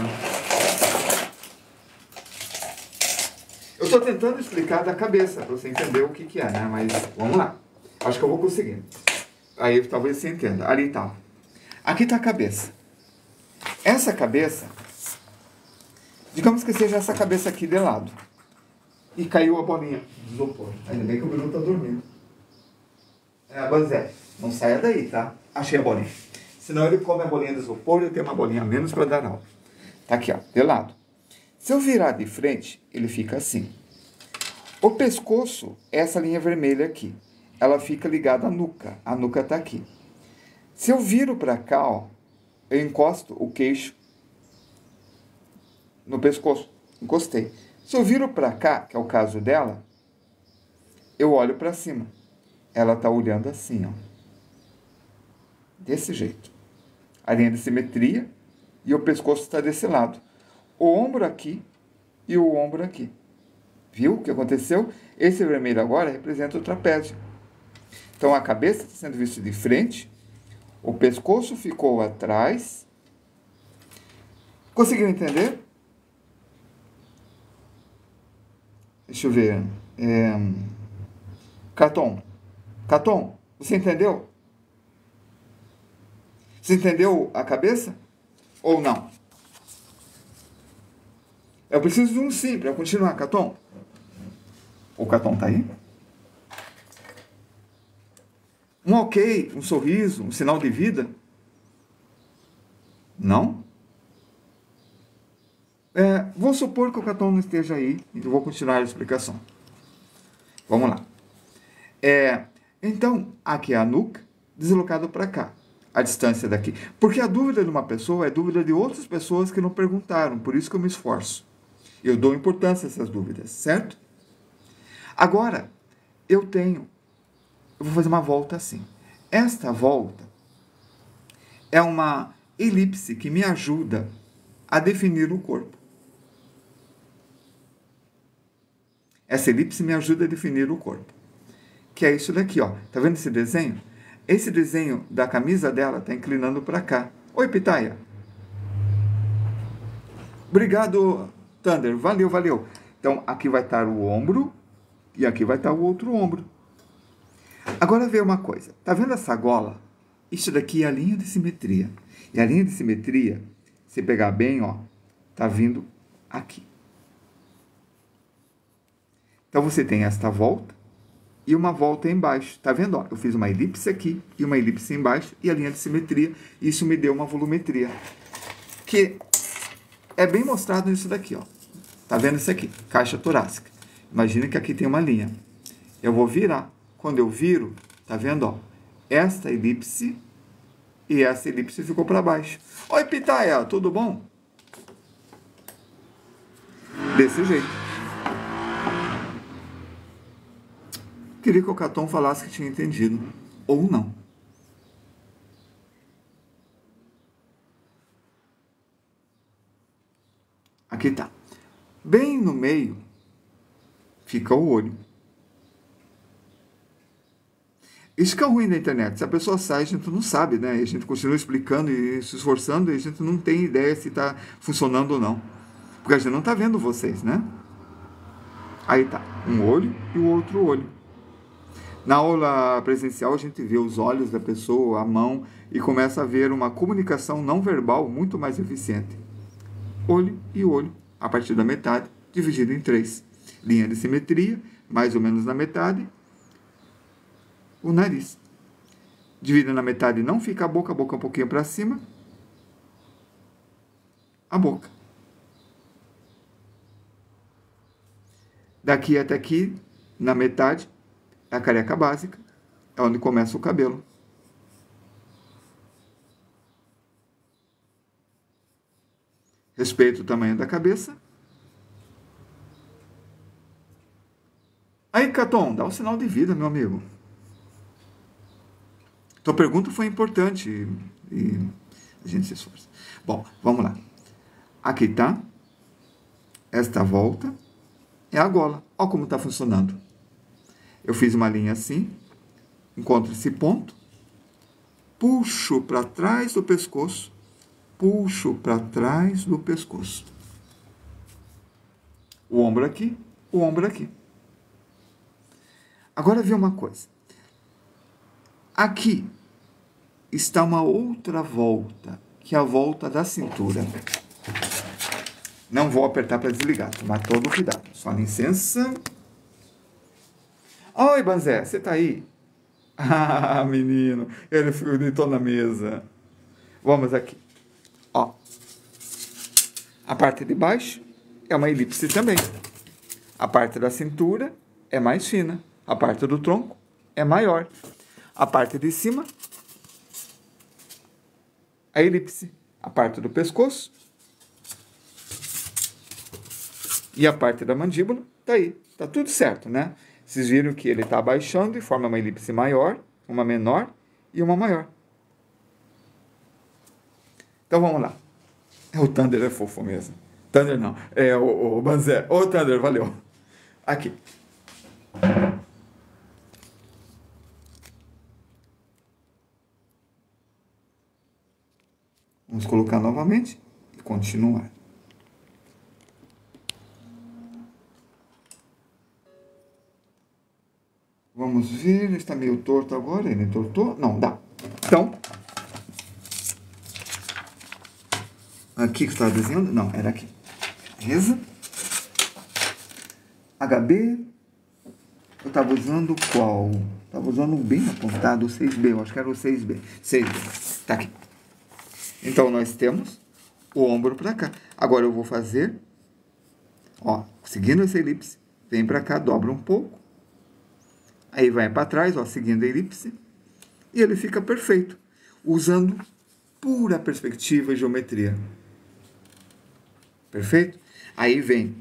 Eu estou tentando explicar da cabeça, para você entender o que é, né? Mas vamos lá. Acho que eu vou conseguir. Aí talvez você entenda. Ali tá. Aqui tá a cabeça. Essa cabeça, digamos que seja essa cabeça aqui de lado. E caiu a bolinha de isopor. Ainda bem que o Bruno tá dormindo. Banzé, não saia daí, tá? Achei a bolinha. Senão ele come a bolinha de isopor e eu tenho uma bolinha a menos para dar aula. Tá aqui, ó, de lado. Se eu virar de frente, ele fica assim. O pescoço é essa linha vermelha aqui. Ela fica ligada à nuca. A nuca está aqui. Se eu viro para cá, ó, eu encosto o queixo no pescoço. Encostei. Se eu viro para cá, que é o caso dela, eu olho para cima. ela está olhando assim, ó. Desse jeito. A linha de simetria e o pescoço está desse lado. O ombro aqui e o ombro aqui. Viu o que aconteceu? Esse vermelho agora representa o trapézio. Então a cabeça está sendo vista de frente, o pescoço ficou atrás. Conseguiu entender? Deixa eu ver. Caton, você entendeu? Você entendeu a cabeça? Ou não? Eu preciso de um sim para continuar, Caton. O Caton tá aí? Um ok, um sorriso, um sinal de vida? Não? Vou supor que o Caton não esteja aí e eu vou continuar a explicação. Vamos lá. Então, aqui é a nuca, deslocado para cá, a distância daqui. Porque a dúvida de uma pessoa é dúvida de outras pessoas que não perguntaram, por isso que eu me esforço. Eu dou importância a essas dúvidas, certo? Agora, eu vou fazer uma volta assim. Esta volta é uma elipse que me ajuda a definir o corpo. Essa elipse me ajuda a definir o corpo. Que é isso daqui, ó. Tá vendo esse desenho? Esse desenho da camisa dela tá inclinando para cá. Oi, Pitaia. Obrigado, Thunder. Valeu, valeu. Então, aqui vai estar o ombro e aqui vai estar o outro ombro. Agora vê uma coisa. Tá vendo essa gola? Isso daqui é a linha de simetria. E a linha de simetria, se pegar bem, ó, tá vindo aqui. Então, você tem esta volta e uma volta embaixo. Tá vendo? Ó, eu fiz uma elipse aqui e uma elipse embaixo e a linha de simetria. Isso me deu uma volumetria. Que é bem mostrado nisso daqui, ó. Tá vendo isso aqui? Caixa torácica. Imagina que aqui tem uma linha. Eu vou virar. Quando eu viro, tá vendo, ó? Esta elipse e essa elipse ficou para baixo. Oi, Pitaia, tudo bom? Desse jeito. Queria que o Caton falasse que tinha entendido. Ou não. Aqui tá. Bem no meio fica o olho. Isso que é ruim da internet. Se a pessoa sai, a gente não sabe, né? E a gente continua explicando e se esforçando e a gente não tem ideia se está funcionando ou não. Porque a gente não está vendo vocês, né? Aí tá. Um olho e o outro olho. Na aula presencial, a gente vê os olhos da pessoa, a mão, e começa a ver uma comunicação não verbal muito mais eficiente. Olho e olho, a partir da metade, dividido em 3. Linha de simetria, mais ou menos na metade. O nariz. Divide na metade, não fica a boca um pouquinho para cima. A boca. Daqui até aqui, na metade, é a careca básica, é onde começa o cabelo. Respeito o tamanho da cabeça. Aí, Caton, dá um sinal de vida, meu amigo. Tua pergunta foi importante e a gente se esforça. Bom, vamos lá. Aqui tá. Esta volta é a gola. Olha como está funcionando. Eu fiz uma linha assim, encontro esse ponto, puxo para trás do pescoço, puxo para trás do pescoço. O ombro aqui, o ombro aqui. Agora vê uma coisa. Aqui está uma outra volta, que é a volta da cintura. Não vou apertar para desligar, tomar todo o cuidado. Só licença. Oi, Banzé, você tá aí? Ah, menino, ele deitou na mesa. Vamos aqui. Ó. A parte de baixo é uma elipse também. A parte da cintura é mais fina. A parte do tronco é maior. A parte de cima, a elipse. A parte do pescoço e a parte da mandíbula tá aí. Tá tudo certo, né? Vocês viram que ele está abaixando e forma uma elipse maior, uma menor e uma maior. Então vamos lá. O Thunder é fofo mesmo. Thunder não, é o Banzé. Ô Thunder, valeu. Aqui. Vamos colocar novamente e continuar. Vamos ver, ele está meio torto agora, ele entortou? Não, dá. Então, aqui que está desenhando? Não, era aqui. Beleza? HB, eu estava usando qual? Estava usando bem apontado, o 6B, eu acho que era o 6B. 6B, tá aqui. Então, nós temos o ombro para cá. Agora eu vou fazer, ó, seguindo essa elipse, vem para cá, dobra um pouco. Aí vai para trás, ó, seguindo a elipse. E ele fica perfeito, usando pura perspectiva e geometria. Perfeito? Aí vem.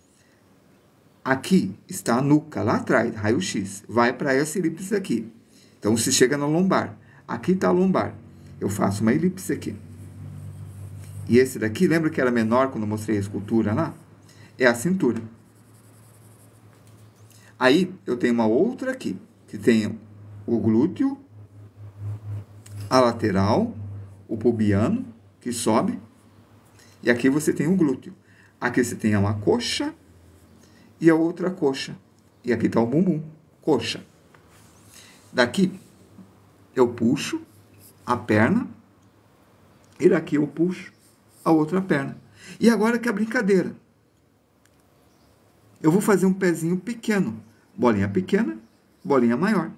Aqui está a nuca, lá atrás, raio-x. Vai para essa elipse aqui. Então, se chega na lombar. Aqui está a lombar. Eu faço uma elipse aqui. E esse daqui, lembra que era menor quando eu mostrei a escultura lá? É a cintura. Aí, eu tenho uma outra aqui, que tem o glúteo, a lateral, o pubiano, que sobe. E aqui você tem o glúteo. Aqui você tem uma coxa e a outra coxa. E aqui está o bumbum, coxa. Daqui, eu puxo a perna. E daqui eu puxo a outra perna. E agora que é a brincadeira. Eu vou fazer um pezinho pequeno. Bolinha pequena, bolinha maior.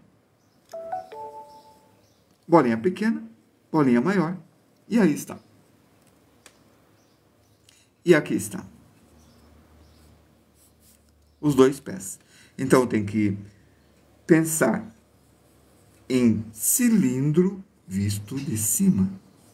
Bolinha pequena, bolinha maior. E aí está. E aqui está. Os dois pés. Então, eu tenho que pensar em cilindro visto de cima.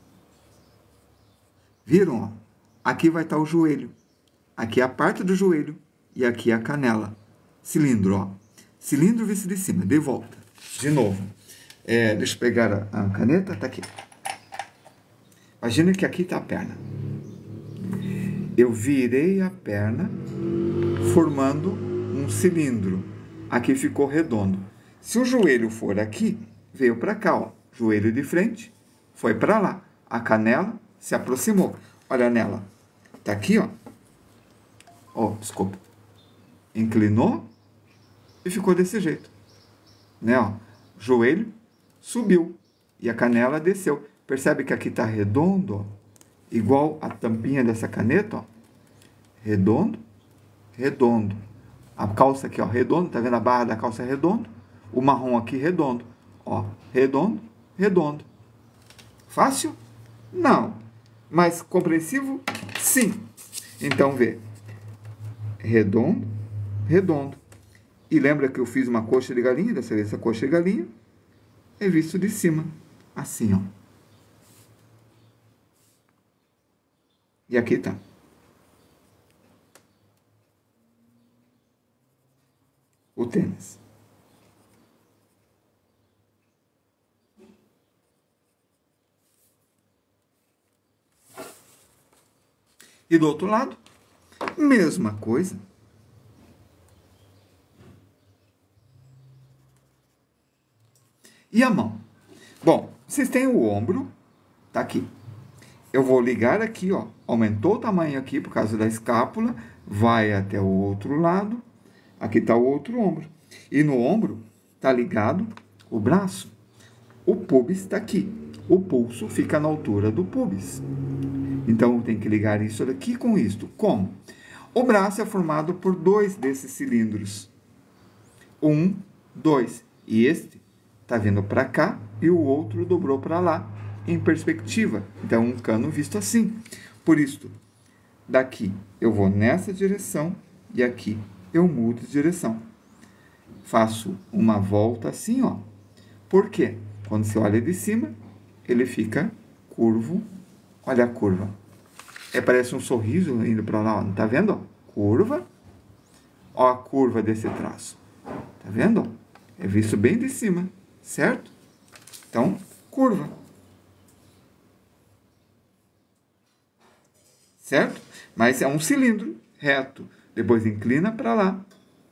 Viram? Ó? Aqui vai estar o joelho. Aqui é a parte do joelho. E aqui é a canela. Cilindro, ó. Cilindro visto de cima. De volta. De novo. Deixa eu pegar a caneta. Tá aqui. Imagina que aqui está a perna. Eu virei a perna formando um cilindro. Aqui ficou redondo. Se o joelho for aqui, veio para cá, ó. Joelho de frente, foi para lá. A canela se aproximou. Olha nela. Tá aqui, ó. Ó, desculpa. Inclinou e ficou desse jeito. Né, ó. Joelho subiu e a canela desceu. Percebe que aqui tá redondo, ó. Igual a tampinha dessa caneta, ó. Redondo, redondo. A calça aqui, ó, redondo. Tá vendo a barra da calça redondo? O marrom aqui redondo. Ó, redondo, redondo. Fácil? Não. Mas compreensivo? Sim. Então, vê. Redondo, redondo. E lembra que eu fiz uma coxa de galinha? Dessa vez, essa coxa de galinha é visto de cima. Assim, ó. E aqui tá. O tênis. E do outro lado, mesma coisa. E a mão? Bom, vocês têm o ombro, tá aqui. Eu vou ligar aqui, ó. Aumentou o tamanho aqui por causa da escápula, vai até o outro lado. Aqui está o outro ombro. E no ombro está ligado o braço. O pubis está aqui. O pulso fica na altura do pubis. Então, eu tenho que ligar isso daqui com isto. Como? O braço é formado por dois desses cilindros. Um, dois. E este está vindo para cá e o outro dobrou para lá, em perspectiva. Então, um cano visto assim. Por isso, daqui eu vou nessa direção e aqui eu mudo de direção. Faço uma volta assim, ó. Por quê? Quando você olha de cima, ele fica curvo. Olha a curva. Parece um sorriso indo para lá, ó. Não tá vendo? Ó? Curva. Ó a curva desse traço. Tá vendo? É visto bem de cima, certo? Então, curva. Certo? Mas é um cilindro reto. Depois inclina para lá.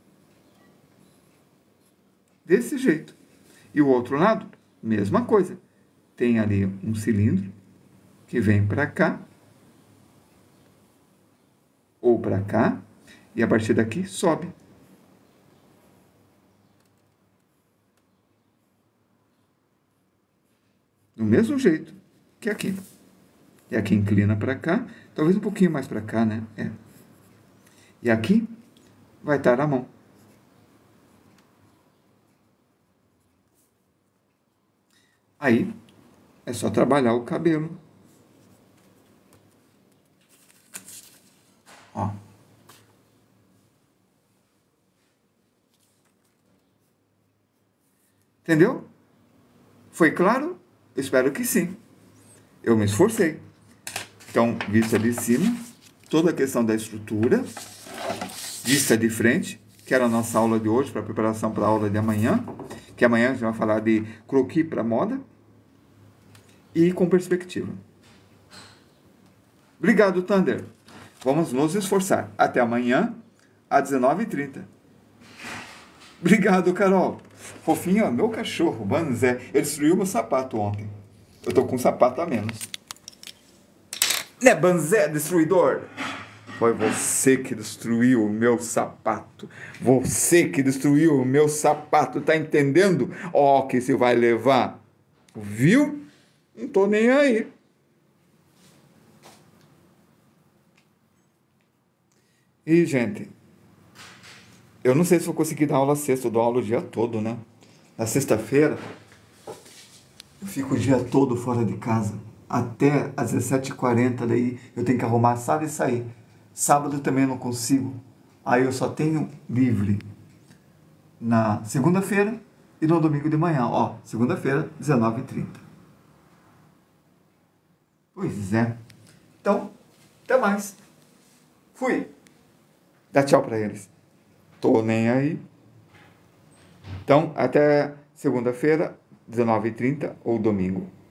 Desse jeito. E o outro lado, mesma coisa. Tem ali um cilindro que vem para cá. Ou para cá. E a partir daqui sobe. Do mesmo jeito que aqui. E aqui inclina para cá. Talvez um pouquinho mais para cá, né? É. E aqui vai estar a mão. Aí é só trabalhar o cabelo. Ó. Entendeu? Foi claro? Espero que sim. Eu me esforcei. Então, vista de cima, toda a questão da estrutura, vista de frente, que era a nossa aula de hoje, para preparação para a aula de amanhã, que amanhã a gente vai falar de croquis para moda, e com perspectiva. Obrigado, Thunder. Vamos nos esforçar. Até amanhã, às 19h30. Obrigado, Carol. Fofinho, ó, meu cachorro, Banzé, ele destruiu meu sapato ontem. Eu tô com um sapato a menos. Né, Banzé, destruidor? Foi você que destruiu o meu sapato. Você que destruiu o meu sapato. Tá entendendo? Ó, que você vai levar. Viu? Não tô nem aí. E, gente, eu não sei se vou conseguir dar aula sexta. Eu dou aula o dia todo, né? Na sexta-feira, eu fico o dia todo fora de casa. Até às 17h40, daí eu tenho que arrumar a sala e sair. Sábado também eu não consigo. Aí eu só tenho livre na segunda-feira e no domingo de manhã. Ó, segunda-feira, 19h30. Pois é. Então, até mais. Fui. Dá tchau pra eles. Tô nem aí. Então, até segunda-feira, 19h30 ou domingo.